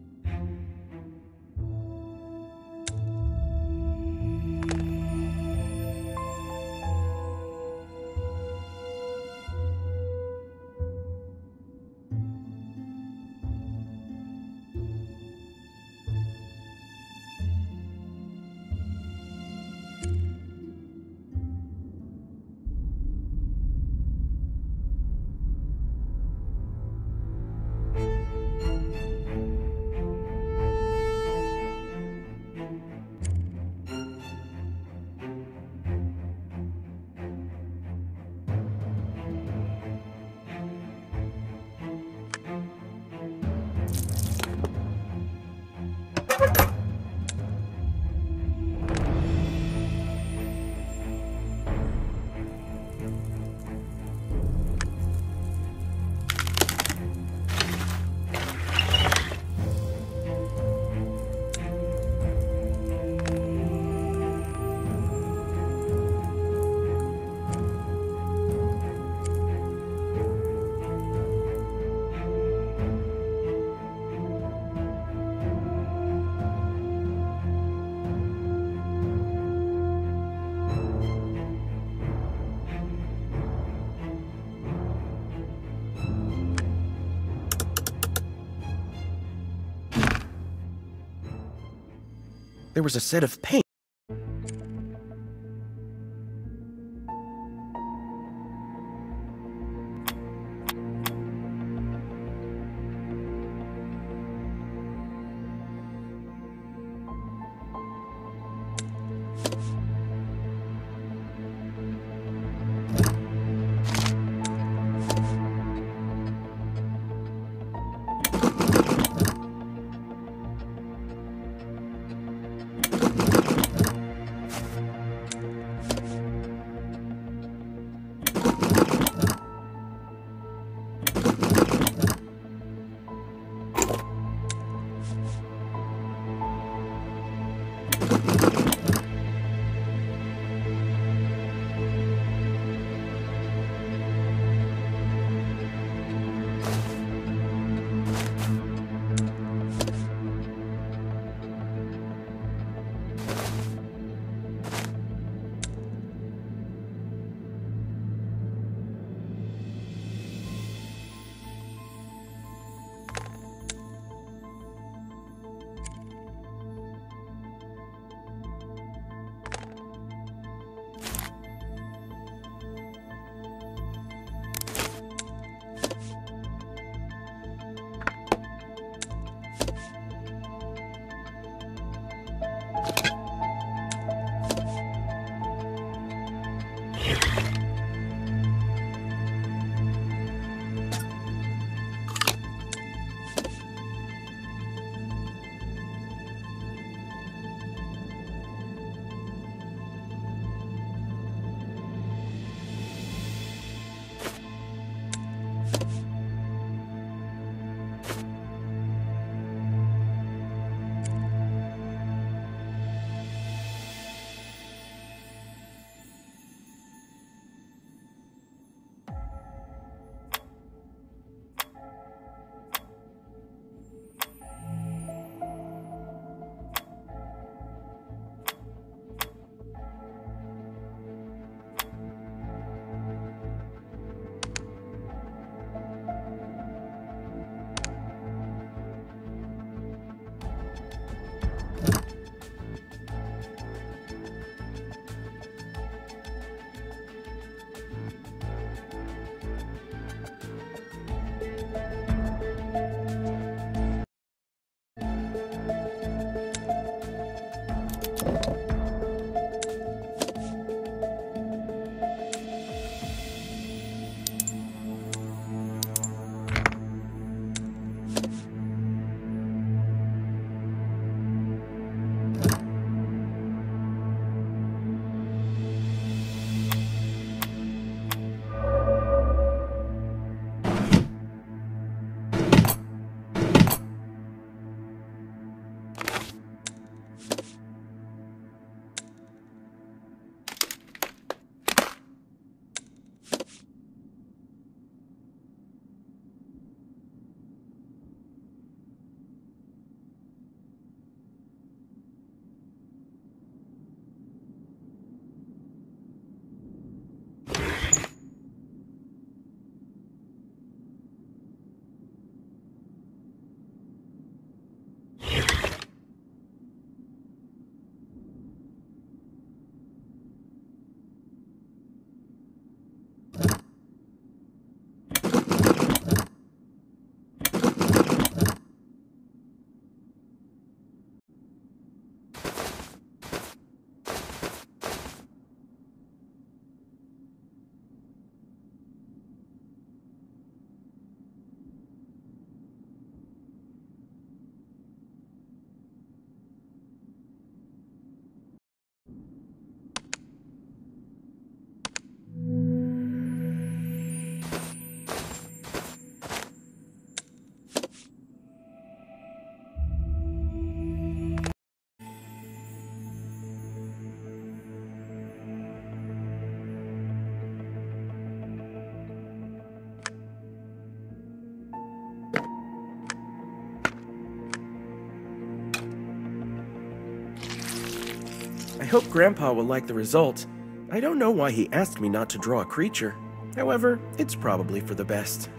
There was a set of paint. hope Grandpa will like the result. I don't know why he asked me not to draw a creature. However, it's probably for the best.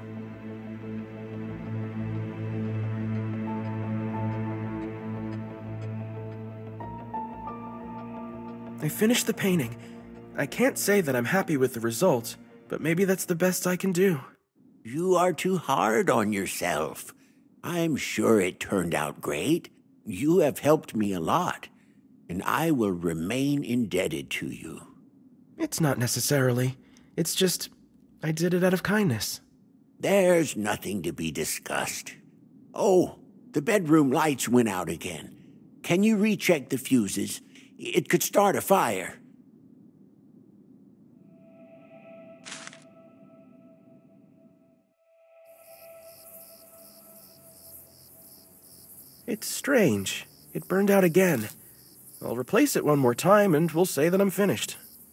I finished the painting. I can't say that I'm happy with the result, but maybe that's the best I can do. You are too hard on yourself. I'm sure it turned out great. You have helped me a lot, and I will remain indebted to you. It's not necessarily. It's just, I did it out of kindness. There's nothing to be discussed. Oh, the bedroom lights went out again. Can you recheck the fuses? It could start a fire. It's strange. It burned out again. I'll replace it one more time and we'll say that I'm finished.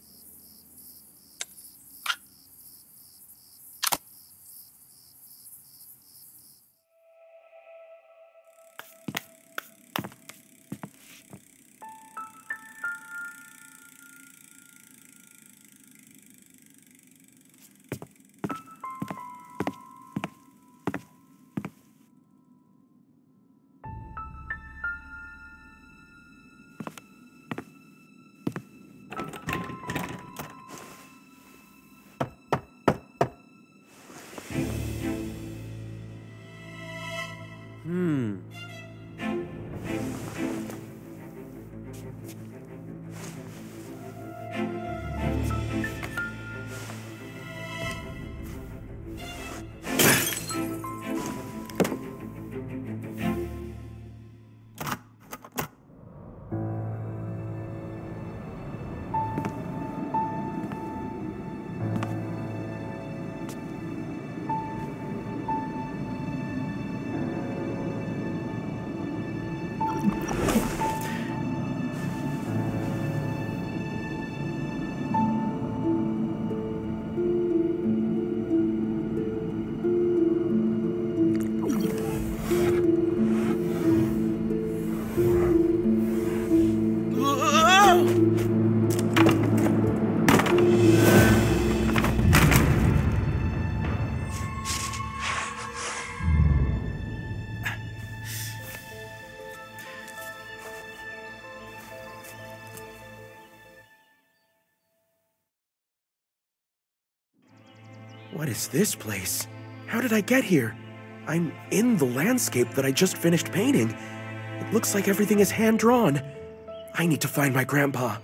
What is this place? How did I get here? I'm in the landscape that I just finished painting. It looks like everything is hand-drawn. I need to find my grandpa.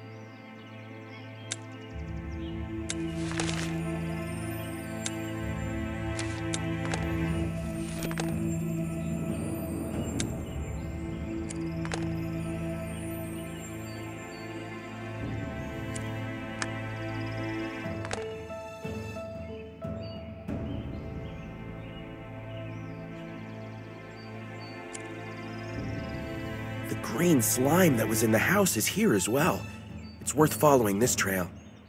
The green slime that was in the house is here as well. It's worth following this trail.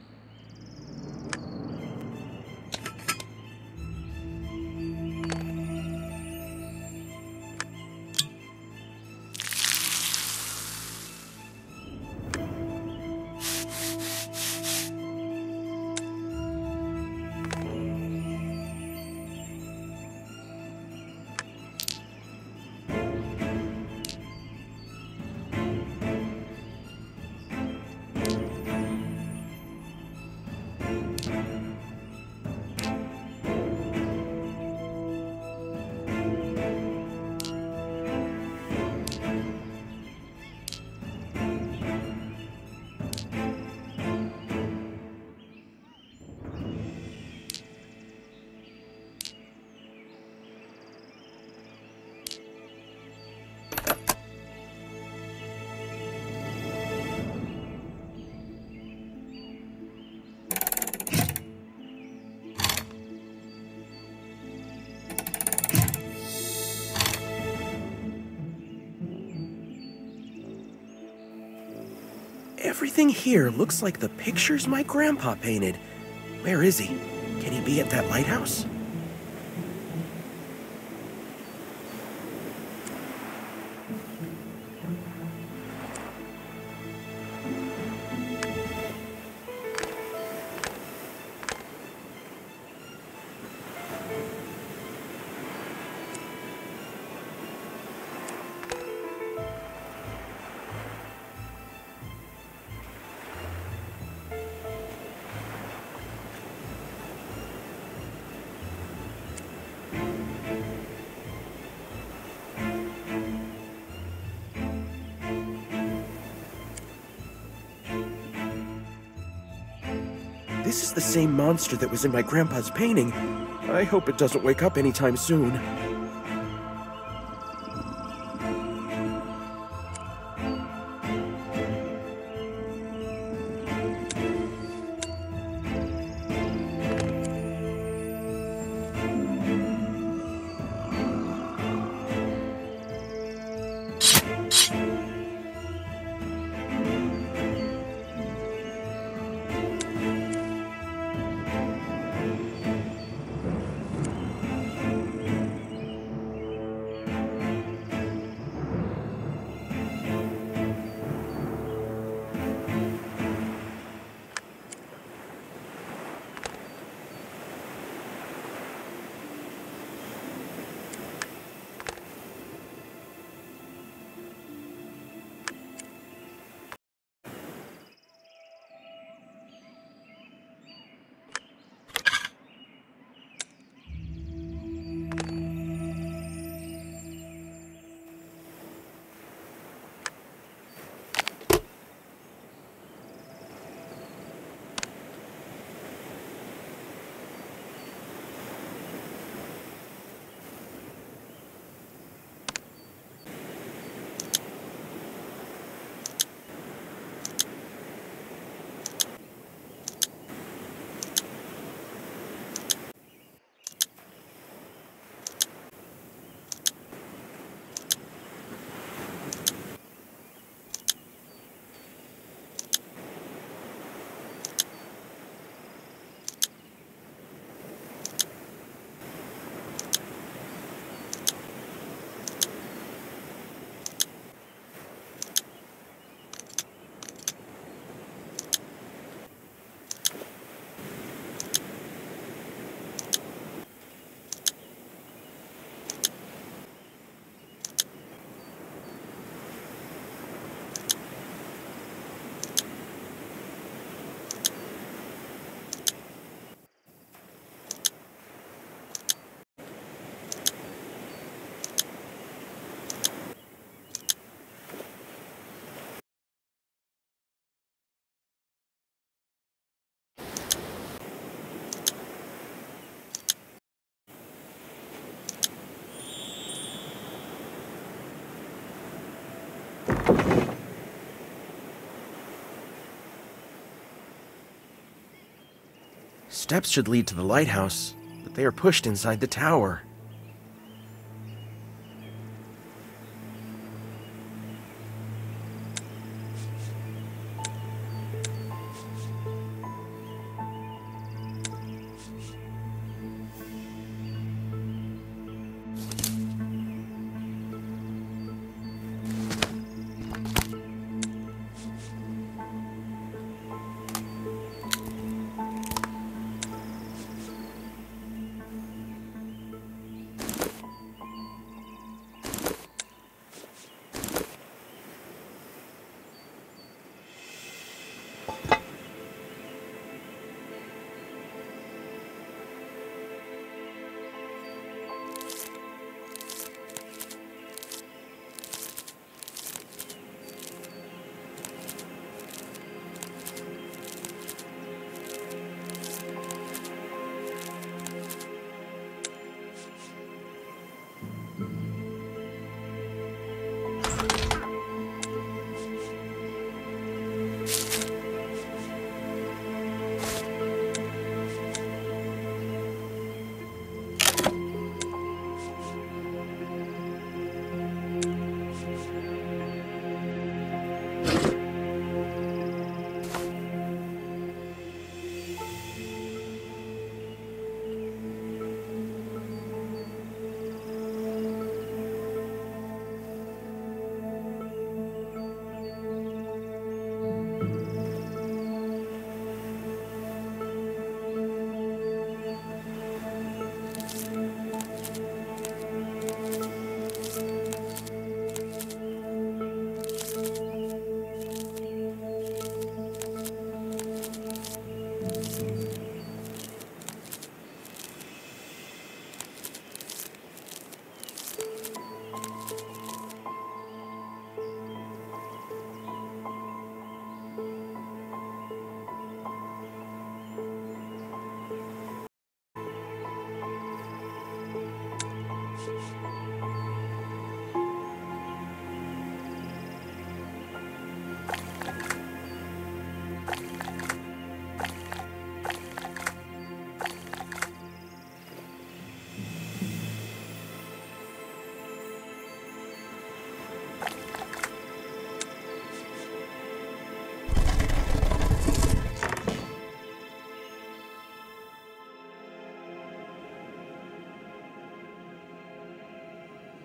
Everything here looks like the pictures my grandpa painted. Where is he? Can he be at that lighthouse? This is the same monster that was in my grandpa's painting. I hope it doesn't wake up anytime soon. Steps should lead to the lighthouse, but they are pushed inside the tower.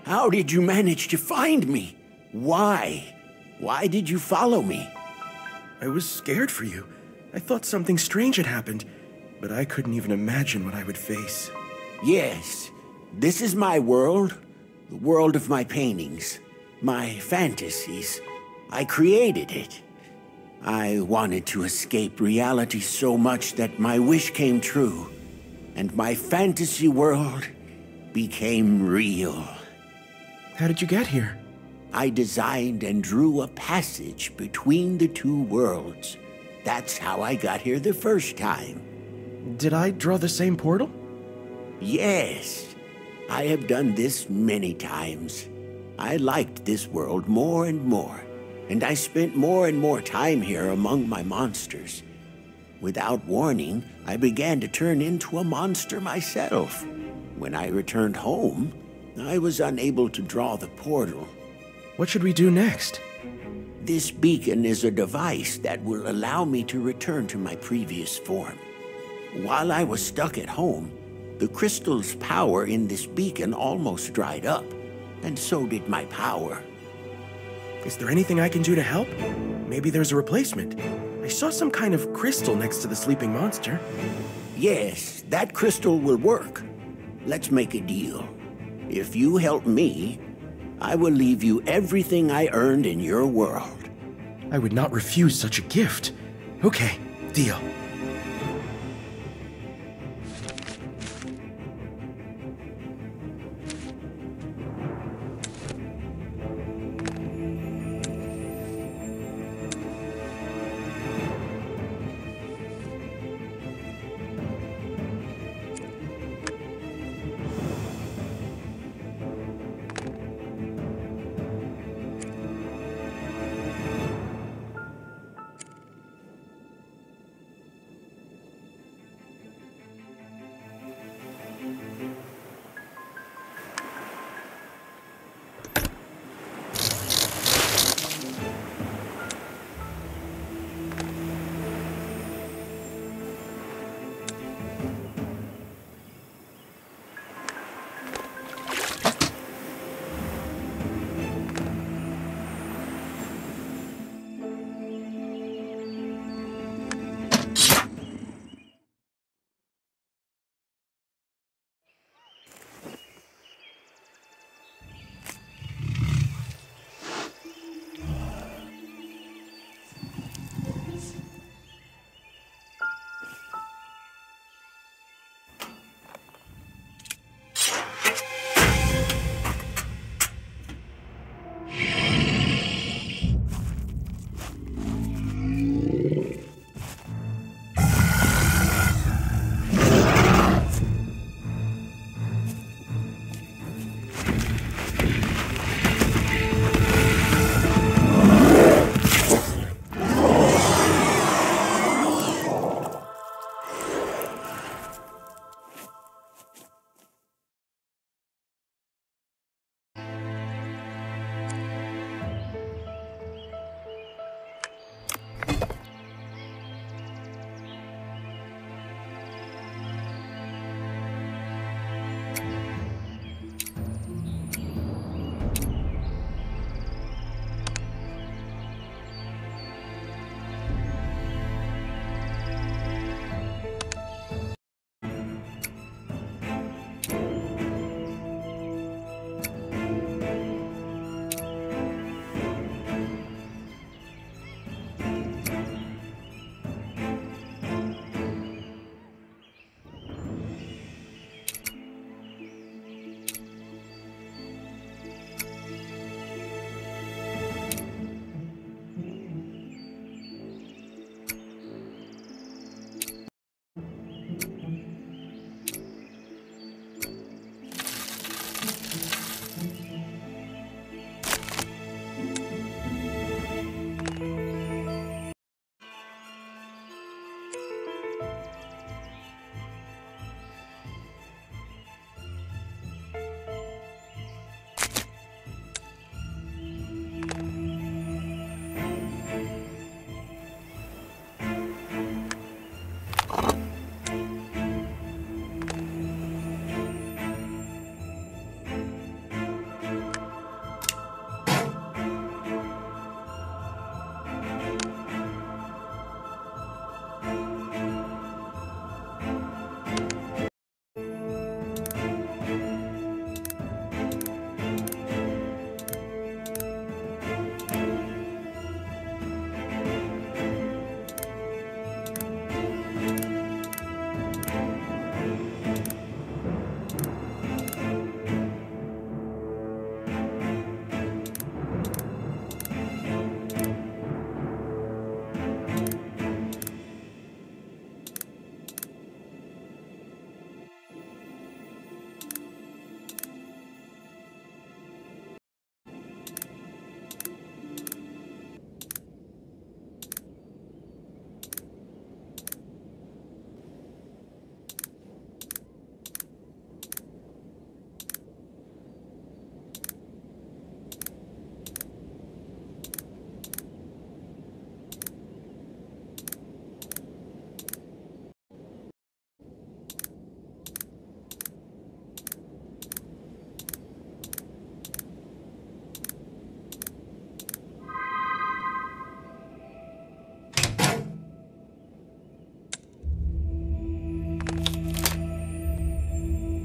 How did you manage to find me? Why? Why did you follow me? I was scared for you. I thought something strange had happened, but I couldn't even imagine what I would face. Yes, this is my world. The world of my paintings. My fantasies. I created it. I wanted to escape reality so much that my wish came true, and my fantasy world became real. How did you get here? I designed and drew a passage between the two worlds. That's how I got here the first time. Did I draw the same portal? Yes, I have done this many times. I liked this world more and more, and I spent more and more time here among my monsters. Without warning, I began to turn into a monster myself. When I returned home, I was unable to draw the portal. What should we do next? This beacon is a device that will allow me to return to my previous form. While I was stuck at home, the crystal's power in this beacon almost dried up, and so did my power. Is there anything I can do to help? Maybe there's a replacement. I saw some kind of crystal next to the sleeping monster. Yes, that crystal will work. Let's make a deal. If you help me, I will leave you everything I earned in your world. I would not refuse such a gift. Okay, deal.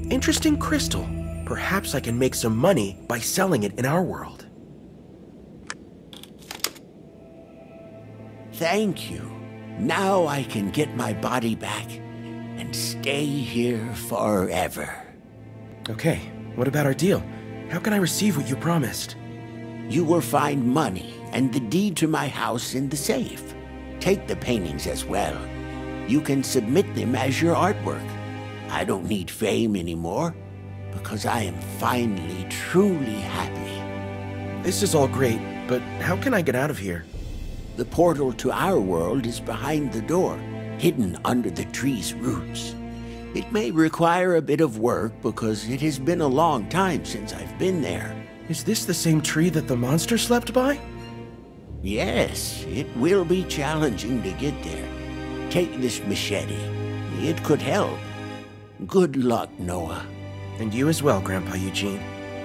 Interesting crystal. Perhaps I can make some money by selling it in our world. Thank you. Now I can get my body back and stay here forever. Okay, what about our deal? How can I receive what you promised? You will find money and the deed to my house in the safe. Take the paintings as well. You can submit them as your artwork. I don't need fame anymore, because I am finally truly happy. This is all great, but how can I get out of here? The portal to our world is behind the door, hidden under the tree's roots. It may require a bit of work because it has been a long time since I've been there. Is this the same tree that the monster slept by? Yes, it will be challenging to get there. Take this machete. It could help. Good luck, Noah. And you as well, Grandpa Eugene.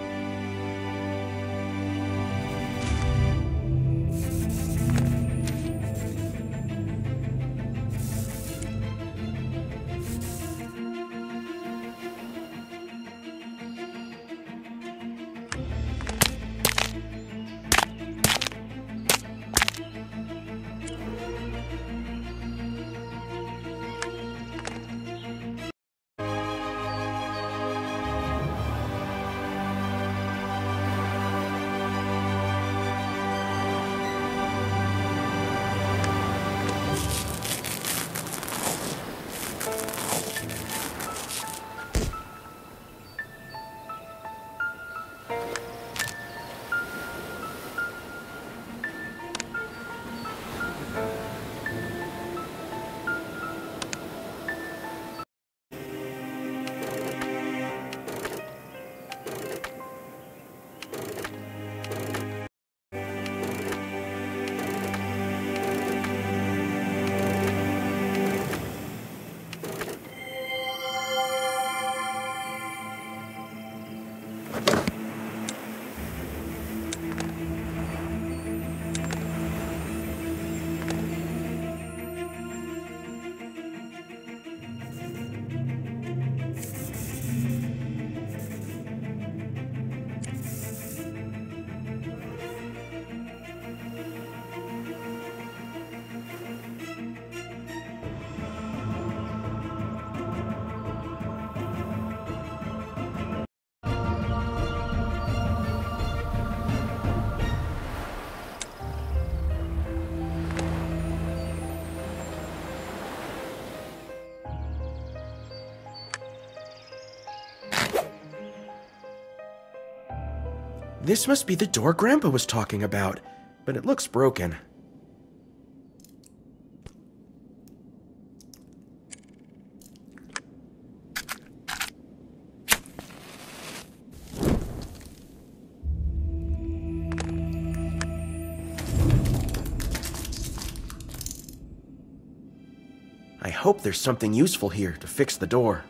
This must be the door Grandpa was talking about, but it looks broken. I hope there's something useful here to fix the door.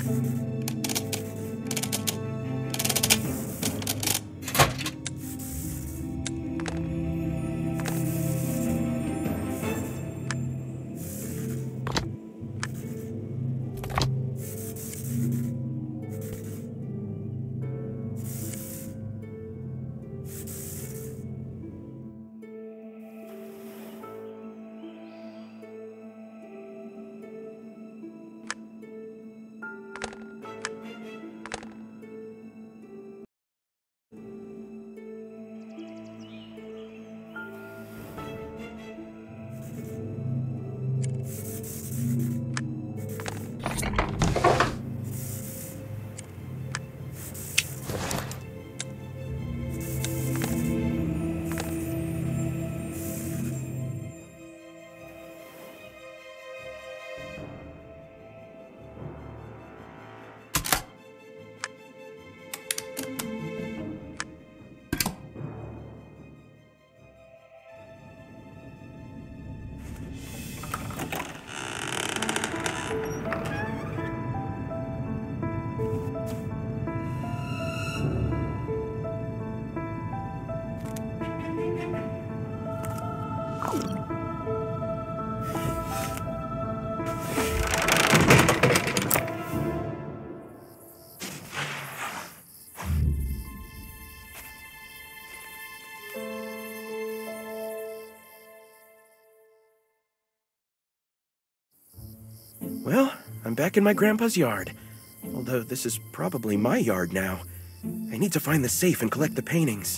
Well, I'm back in my grandpa's yard. Although this is probably my yard now. I need to find the safe and collect the paintings.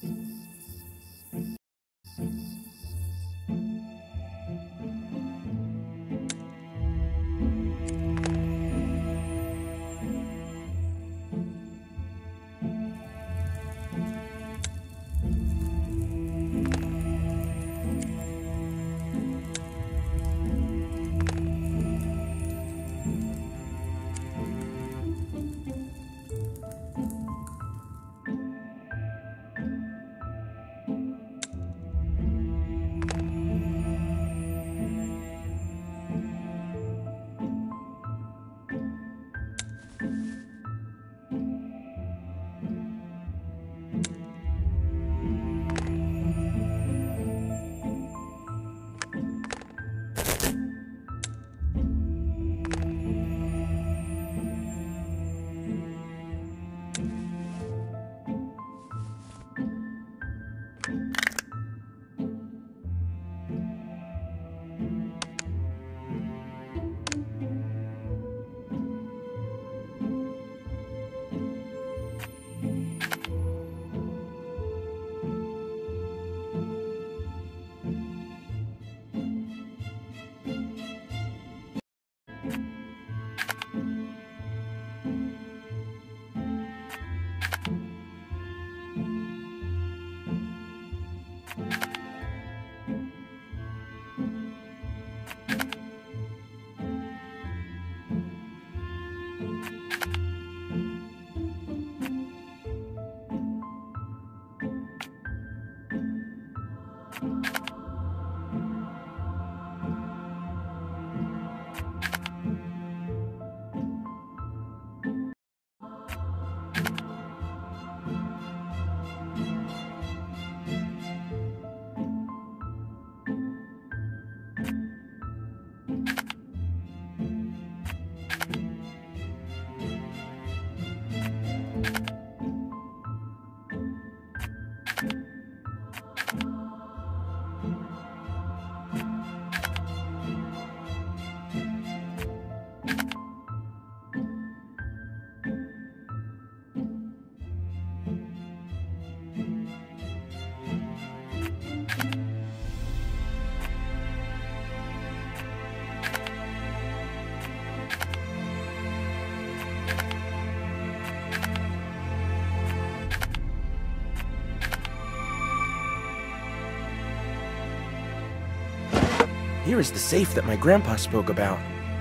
Here is the safe that my grandpa spoke about.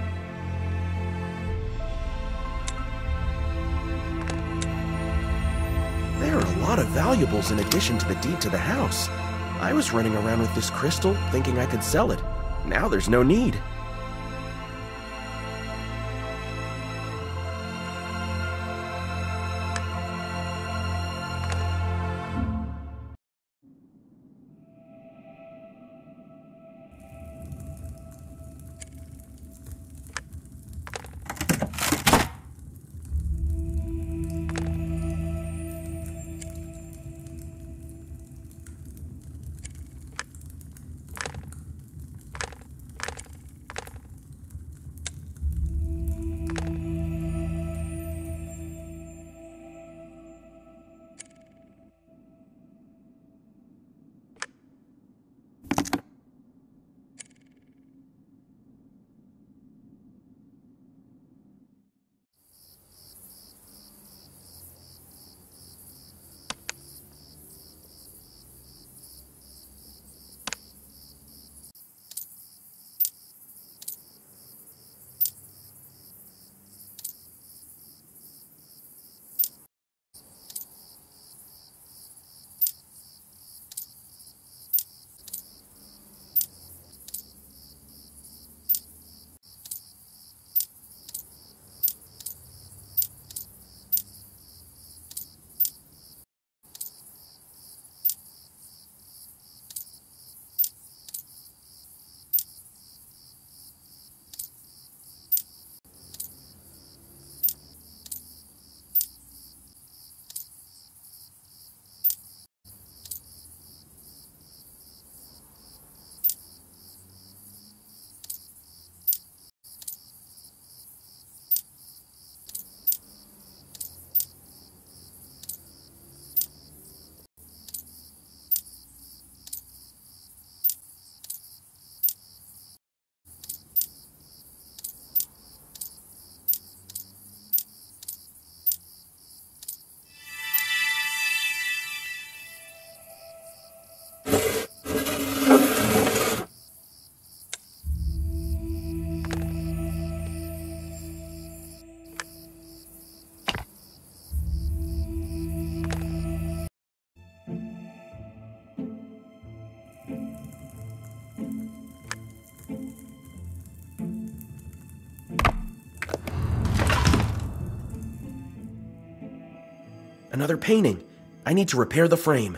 There are a lot of valuables in addition to the deed to the house. I was running around with this crystal thinking I could sell it. Now there's no need. another painting. I need to repair the frame.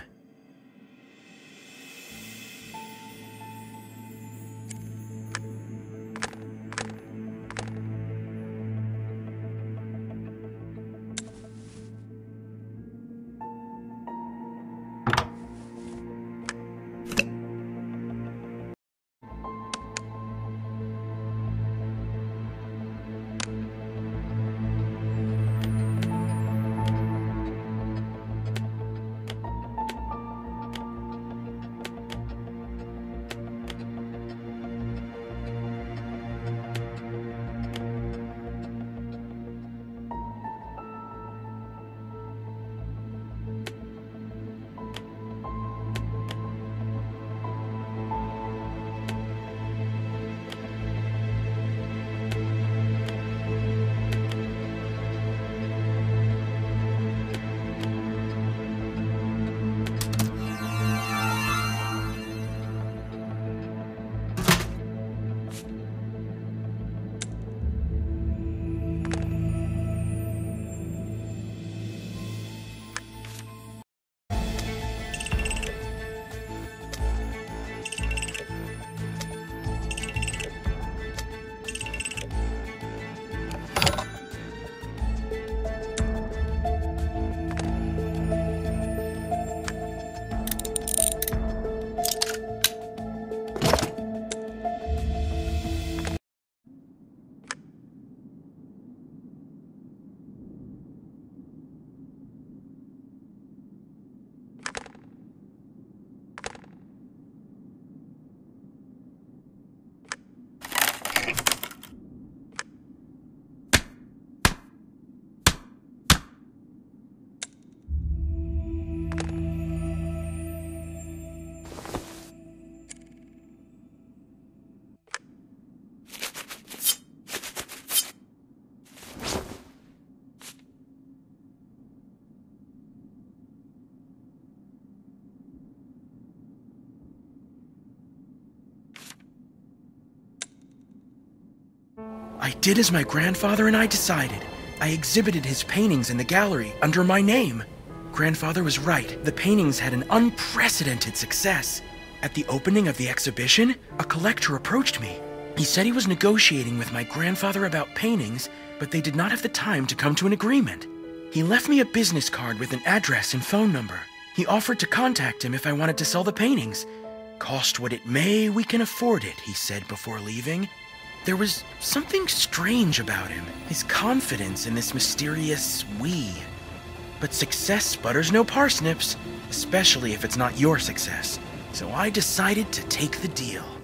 I did as my grandfather and I decided. I exhibited his paintings in the gallery under my name. Grandfather was right. The paintings had an unprecedented success. At the opening of the exhibition, a collector approached me. He said he was negotiating with my grandfather about paintings, but they did not have the time to come to an agreement. He left me a business card with an address and phone number. He offered to contact him if I wanted to sell the paintings. Cost what it may, we can afford it, he said before leaving. There was something strange about him, his confidence in this mysterious we. But success butters no parsnips, especially if it's not your success. So I decided to take the deal.